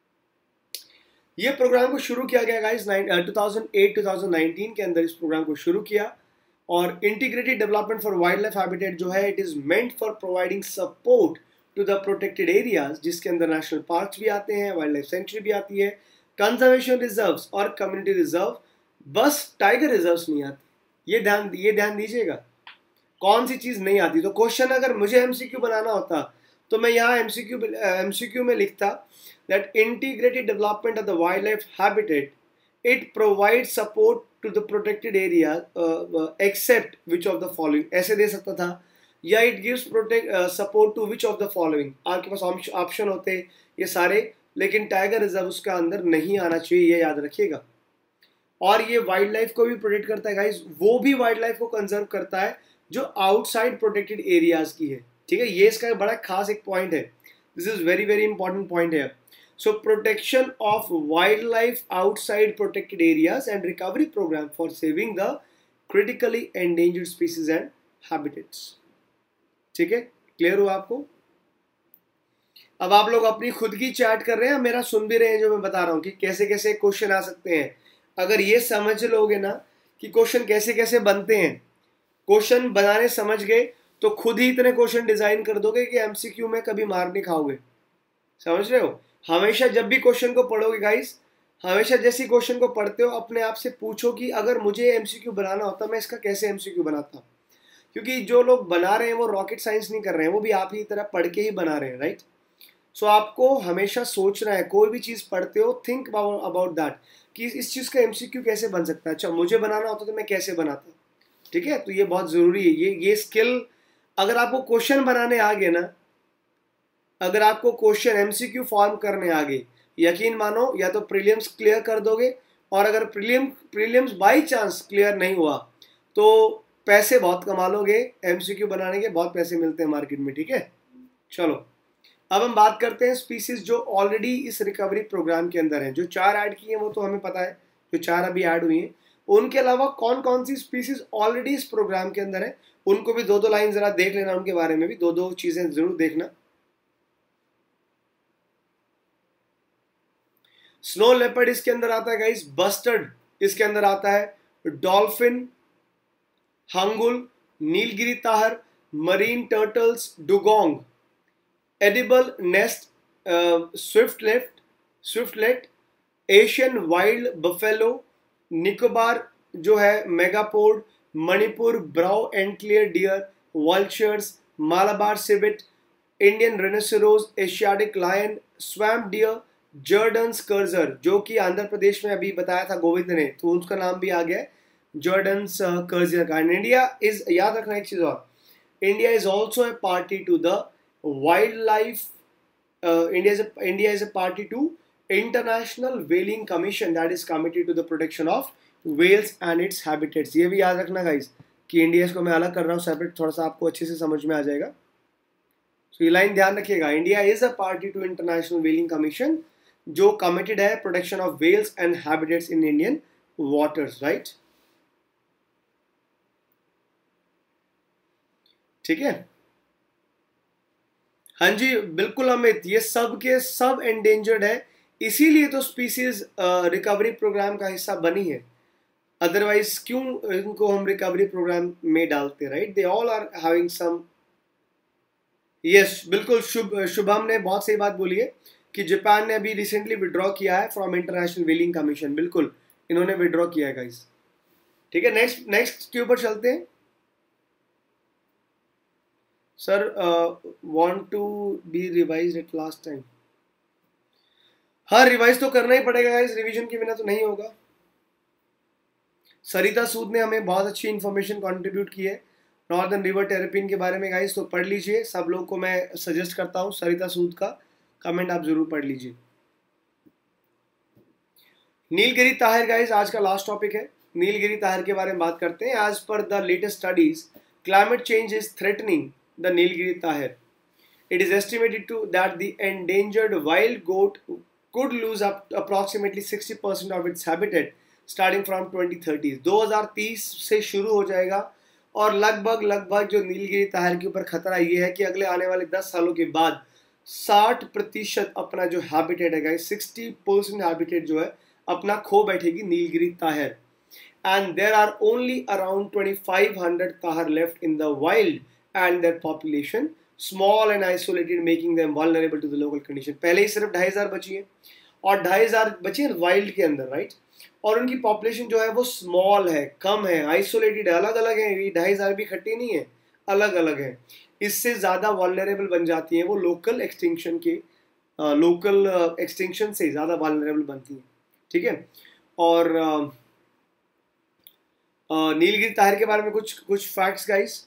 ये प्रोग्राम को शुरू किया गया गाइस 2008-2019 के अंदर इस प्रोग्राम को शुरू किया। और integrated development for wild life habitat जो है, it is meant for providing support to the protected areas, जिसके अंदर नेशनल पार्क्स भी आते हैं, वाइल्ड लाइफ सेंचुरी भी आती है, कंजर्वेशन रिजर्व्स और कम्युनिटी रिजर्व, बस टाइगर रिजर्व्स नहीं आती। ये ध्यान दीजिएगा, कौन सी चीज नहीं आती। तो क्वेश्चन अगर मुझे एमसीक्यू बनाना होता तो मैं यहाँ एमसीक्यू में लिखता that integrated development of the wildlife habitat, it provides support to the protected area except which of the following, ऐसे दे सकता था, या it gives support to which of the following। आपके पास ऑप्शन होते ये सारे, लेकिन टाइगर रिजर्व उसका अंदर नहीं आना चाहिए, ये याद रखिएगा। और ये वाइल्ड लाइफ को भी प्रोटेक्ट करता है गाइस, वो भी वाइल्ड लाइफ को कंजर्व करता है जो आउटसाइड प्रोटेक्टेड एरियाज की है, ठीक है। ये इसका बड़ा खास एक पॉइंट है, this is very very important point है। So protection of wildlife outside protected areas and recovery program for saving the critically endangered species and habitats। ठीक है, क्लियर हुआ आपको? अब आप लोग अपनी खुद की चैट कर रहे हैं, मेरा सुन भी रहे हैं जो मैं बता रहा हूं कि कैसे कैसे क्वेश्चन आ सकते हैं। अगर ये समझ लोगे ना कि क्वेश्चन कैसे कैसे बनते हैं, क्वेश्चन बनाने समझ गए तो खुद ही इतने क्वेश्चन डिजाइन कर दोगे कि एमसीक्यू में कभी मार नहीं खाओगे। समझ रहे हो? हमेशा जब भी क्वेश्चन को पढ़ोगे गाइस, हमेशा जैसे क्वेश्चन को पढ़ते हो अपने आप से पूछो कि अगर मुझे एमसीक्यू बनाना होता मैं इसका कैसे एमसीक्यू बनाता। क्योंकि जो लोग बना रहे हैं वो रॉकेट साइंस नहीं कर रहे हैं, वो भी आप ही तरह पढ़ के ही बना रहे हैं, राइट। सो आपको हमेशा सोचना है, कोई भी चीज़ पढ़ते हो थिंक अबाउट दैट कि इस चीज़ का एमसीक्यू कैसे बन सकता है। अच्छा मुझे बनाना होता तो मैं कैसे बनाता, ठीक है। तो ये बहुत ज़रूरी है, ये स्किल अगर आपको क्वेश्चन बनाने आ गए ना, अगर आपको क्वेश्चन एमसीक्यू फॉर्म करने आ गए, यकीन मानो या तो प्रीलिम्स क्लियर कर दोगे, और अगर प्रीलिम्स बाय चांस क्लियर नहीं हुआ तो पैसे बहुत कमा लोगे, एमसीक्यू बनाने के बहुत पैसे मिलते हैं मार्केट में, ठीक है। चलो अब हम बात करते हैं स्पीसीज जो ऑलरेडी इस रिकवरी प्रोग्राम के अंदर हैं। जो 4 ऐड की हैं वो तो हमें पता है, जो 4 अभी ऐड हुई हैं, उनके अलावा कौन कौन सी स्पीसीज ऑलरेडी इस प्रोग्राम के अंदर है, उनको भी 2-2 लाइन जरा देख लेना, उनके बारे में भी 2-2 चीजें जरूर देखना। स्नो लेपर्ड इसके अंदर आता है गाइस, बस्टर्ड इसके अंदर आता है, dolphin, hangul, Nilgiri tahr, marine turtles, dugong, edible nest, swiftlet, Asian wild buffalo, Nicobar जो है megapode, Manipur brow antlered deer, vultures, Malabar civet, Indian rhinoceros, Asiatic lion, swamp deer, Jerdon's courser जो कि आंध्र प्रदेश में अभी बताया था गोविंद ने, तो उसका नाम भी आ गया जॉर्डन्स कर्जर का। एंड इंडिया इज, याद रखना एक चीज और, India is also a party to the wild life, India is a party to international whaling commission that is committed to the protection of whales and its habitats. ये भी याद रखना guys कि इंडिया इसको मैं अलग कर रहा हूँ सेपरेट, थोड़ा सा आपको अच्छे से समझ में आ जाएगा। तो ये लाइन ध्यान रखिएगा, India is a party to international whaling commission जो कमिटेड है protection of whales and habitats in Indian waters, right. ठीक है, हाँ जी बिल्कुल अमित, ये सब के सब एंडेंजर्ड है, इसीलिए तो स्पीसीज रिकवरी प्रोग्राम का हिस्सा बनी है, अदरवाइज क्यों इनको हम रिकवरी प्रोग्राम में डालते, right. They all are having some, yes बिल्कुल शुभम ने बहुत सही बात बोली है कि जापान ने अभी रिसेंटली विड्रॉ किया है फ्रॉम इंटरनेशनल व्हेलिंग कमीशन, बिल्कुल इन्होंने विड्रॉ किया है गाइस। ठीक है, नेक्स्ट के ऊपर चलते हैं। Sir want to be revise at last time, हाँ रिवाइज तो करना ही पड़ेगा गाइस, रिवीजन के बिना तो नहीं होगा। सरिता सूद ने हमें बहुत अच्छी इन्फॉर्मेशन कंट्रीब्यूट की है नॉर्दर्न रिवर टेरेपिन के बारे में गाइस, तो पढ़ लीजिए, सब लोग को मैं सजेस्ट करता हूँ सरिता सूद का कमेंट आप जरूर पढ़ लीजिए। नीलगिरी ताहिर गाइस आज का लास्ट टॉपिक है। नीलगिरी ताहिर के बारे में बात करते हैं। As per the latest studies, climate change is threatening the Nilgiri tahr. It is estimated that the endangered wild goat could lose up approximately 60% of its habitat starting from 2030. 2030 से शुरू हो जाएगा और लगभग जो नीलगिरी ताहिर के ऊपर खतरा ये है कि अगले आने वाले 10 सालों के बाद 60% अपना जो हैबिटेट है गाइस, 60% हैबिटेट जो है अपना खो बैठेगी Nilgiri Tahir. And there are only around 2500 tahir left in the wild and their population small and isolated, making them vulnerable to the local condition. पहले ही सिर्फ 2500 बची है और 2500 बची है वाइल्ड के अंदर, राइट. और उनकी पॉपुलेशन जो है वो स्मॉल है, कम है, आइसोलेटेड है, अलग अलग है. ये 2500 भी इकट्ठी नहीं है, अलग अलग है. इससे ज़्यादा वल्नरेबल बन जाती हैं वो लोकल एक्सटिंक्शन से ज़्यादा वल्नरेबल बनती हैं. ठीक है. और नीलगिरी ताहिर के बारे में कुछ फैक्ट्स गाइस.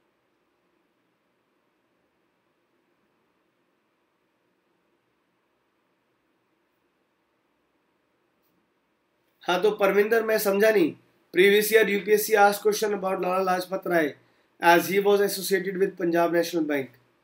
हाँ, तो परविंदर मैं समझा नहीं. Previous year UPSC asked question about Lala Lajpat Rai as he was associated with Punjab national bank.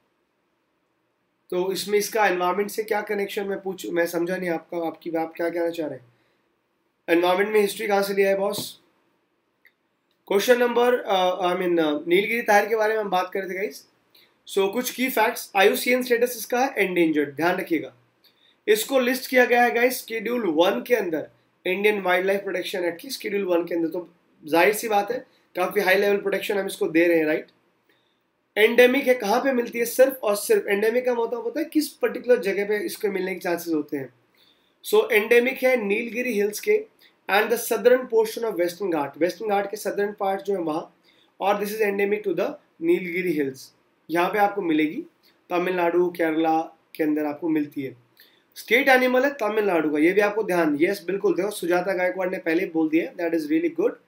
तो इसमें इसका एनवायरनमेंट से क्या कनेक्शन मैं समझा नहीं. आपकी बात क्या कहना चाह रहे हैं? एनवायरनमेंट में हिस्ट्री कहाँ से लिया है boss? Question number Nilgiri tahr के बारे में हम बात कर रहे थे गाइस. सो कुछ की फैक्ट्स. आयुसीएन स्टेटस इसका है एंडेंजर्ड, ध्यान रखिएगा. इसको लिस्ट किया गया है गाइस शेड्यूल 1 के अंदर, Indian wild life protection act की शेड्यूल 1 के अंदर. तो जाहिर सी बात है काफी हाई लेवल प्रोटेक्शन हम इसको दे रहे हैं, राइट. एंडेमिक है, कहाँ पे मिलती है? सिर्फ और सिर्फ एंडेमिक का मतलब होता है किस पर्टिकुलर जगह पे इसके मिलने के चांसेस होते हैं. सो एंडेमिक है नीलगिरी हिल्स के and the southern portion of western Ghat. Western Ghat के सदर्न पार्ट जो है वहाँ. और this is endemic to the Nilgiri hills. यहाँ पे आपको मिलेगी, तमिलनाडु केरला के अंदर आपको मिलती है. स्टेट एनिमल है तमिलनाडु का, ये भी आपको ध्यान. यस बिल्कुल, देखो सुजाता गायकवाड़ ने पहले बोल दिया, दैट इज रियली गुड.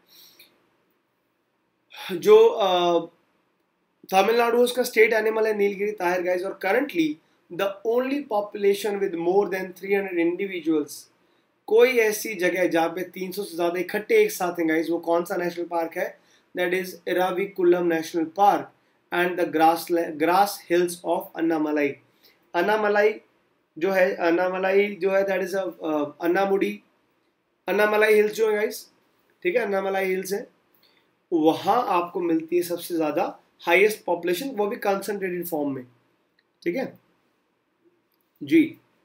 जो तमिलनाडु उसका स्टेट एनिमल है नीलगिरी ताहिर गाइस. और currently the only population with more than 300 individuals, कोई ऐसी जगह है जहाँ पे 300 से ज्यादा इकट्ठे एक साथ हैं गाइस. वो कौन सा नेशनल पार्क है? That is Eravikulam national park and the grass hills of Annamalai. Annamalai जो है दैट इज अन्नामलाई हिल्स जो है गाइस. ठीक है, अन्नामलाई हिल्स है, वहां आपको मिलती है सबसे ज्यादा हाईएस्ट पॉपुलेशन, वो भी कंसंट्रेटेड फॉर्म में. ठीक है जी.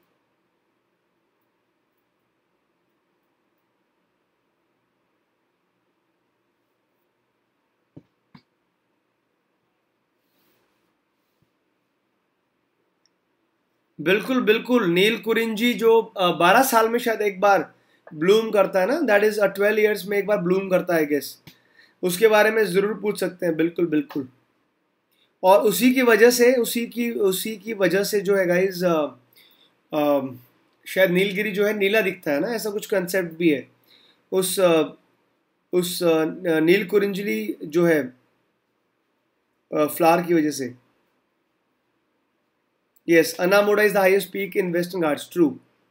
बिल्कुल बिल्कुल. नील कुरिंजी जो 12 साल में शायद एक बार ब्लूम करता है ना, दैट इज 12 ईयर्स में एक बार ब्लूम करता है गेस. उसके बारे में जरूर पूछ सकते हैं. बिल्कुल बिल्कुल. और उसी की वजह से जो है गाइज शायद नीलगिरी जो है नीला दिखता है ना, ऐसा कुछ कंसेप्ट भी है. उस नील कुरिंजली जो है फ्लावर की वजह से. Yes, Anamoda is the highest peak in Western Ghats. True.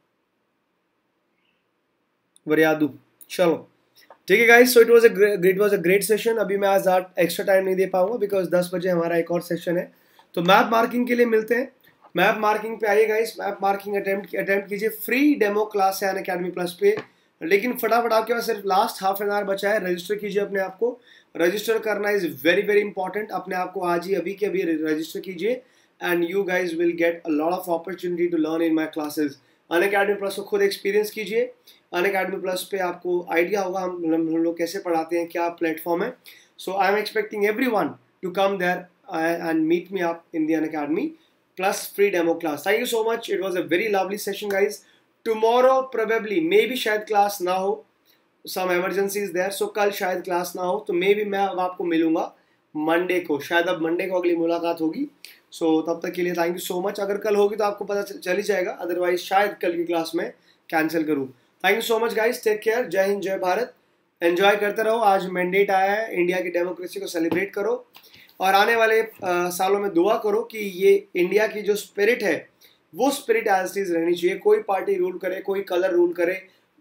वरियादू. चलो ठीक है guys. So it was a great session. अभी मैं आज एक्स्ट्रा टाइम नहीं दे पाऊंगा बिकॉज 10 बजे हमारा एक और सेशन है. तो मैप मार्किंग के लिए मिलते हैं. मैप मार्किंग पे आइए गाइस. मैप मार्किंग अटेम्प्ट कीजिए. फ्री डेमो क्लास है अनअकैडमी प्लस पे, लेकिन फटाफट आपके पास सिर्फ लास्ट हाफ एन आवर बचा है. रजिस्टर कीजिए अपने आप को. रजिस्टर करना इज वेरी वेरी इंपॉर्टेंट. अपने आप को आज ही अभी के अभी रजिस्टर कीजिए and you guys will get a lot of opportunity to learn in my classes. Unacademy Plus को खुद एक्सपीरियंस कीजिए. Unacademy Plus पे आपको आइडिया होगा हम लोग कैसे पढ़ाते हैं, क्या प्लेटफॉर्म है. So I am expecting everyone to come there and meet me up in the Unacademy Plus free demo class. Thank you so much. It was a very lovely session guys. Tomorrow probably maybe शायद class ना हो, some emergency is there. So कल शायद class ना हो, तो maybe मैं अब आपको मिलूंगा मंडे को. शायद अब मंडे को अगली मुलाकात होगी. सो तब तक के लिए थैंक यू सो मच. अगर कल होगी तो आपको पता चल ही जाएगा, अदरवाइज शायद कल की क्लास में कैंसिल करूँ. Thank you so much guys. Take care. जय हिंद, जय भारत. एंजॉय करते रहो. आज मैंडेट आया है, इंडिया की डेमोक्रेसी को सेलिब्रेट करो और आने वाले सालों में दुआ करो कि ये इंडिया की जो स्पिरिट है वो स्पिरिट एज इट इज रहनी चाहिए. कोई पार्टी रूल करे, कोई कलर रूल करे,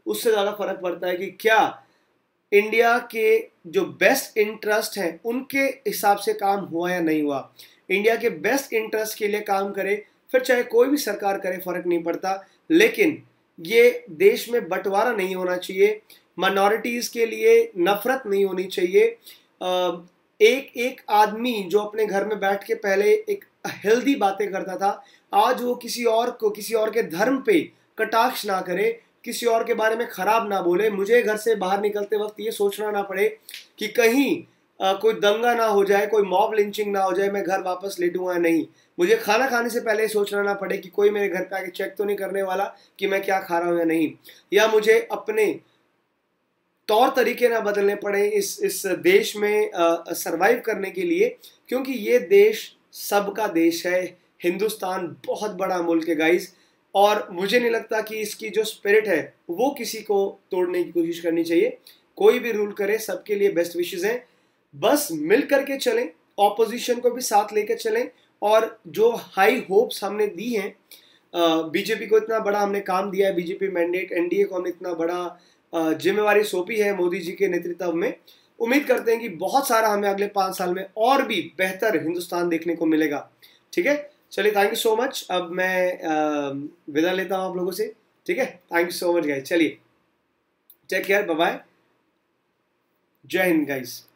उससे ज़्यादा फर्क पड़ता है कि क्या इंडिया के जो बेस्ट इंटरेस्ट हैं उनके हिसाब से काम हुआ या नहीं हुआ। इंडिया के बेस्ट इंटरेस्ट के लिए काम करे, फिर चाहे कोई भी सरकार करे, फर्क नहीं पड़ता, लेकिन ये देश में बंटवारा नहीं होना चाहिए, माइनॉरिटीज के लिए नफरत नहीं होनी चाहिए। एक एक आदमी जो अपने घर में बैठ के पहले एक हेल्दी बातें करता था, आज वो किसी और को, किसी और के धर्म पे कटाक्ष ना करे, किसी और के बारे में खराब ना बोले। मुझे घर से बाहर निकलते वक्त ये सोचना ना पड़े कि कहीं कोई दंगा ना हो जाए, कोई मॉब लिंचिंग ना हो जाए, मैं घर वापस लेटूंगा नहीं। मुझे खाना खाने से पहले सोचना ना पड़े कि कोई मेरे घर पे आके चेक तो नहीं करने वाला कि मैं क्या खा रहा हूं या नहीं, या मुझे अपने तौर तरीके ना बदलने पड़े इस देश में सरवाइव करने के लिए, क्योंकि ये देश सबका देश है। हिंदुस्तान बहुत बड़ा मुल्क है गाइस, और मुझे नहीं लगता कि इसकी जो स्पिरिट है वो किसी को तोड़ने की कोशिश करनी चाहिए। कोई भी रूल करे, सबके लिए बेस्ट विशेस हैं, बस मिल करके चलें, ऑपोजिशन को भी साथ लेकर चलें, और जो हाई होप्स हमने दी हैं, बीजेपी को इतना बड़ा हमने काम दिया है, बीजेपी मैंडेट, एनडीए को हमने इतना बड़ा जिम्मेवारी सौंपी है मोदी जी के नेतृत्व में, उम्मीद करते हैं कि बहुत सारा हमें अगले 5 साल में और भी बेहतर हिंदुस्तान देखने को मिलेगा। ठीक है, चलिए, थैंक यू सो मच। अब मैं विदा लेता हूँ आप लोगों से। ठीक है, thank you so much guys, चलिए टेक केयर, बाय बाय, जय हिंद गाइस।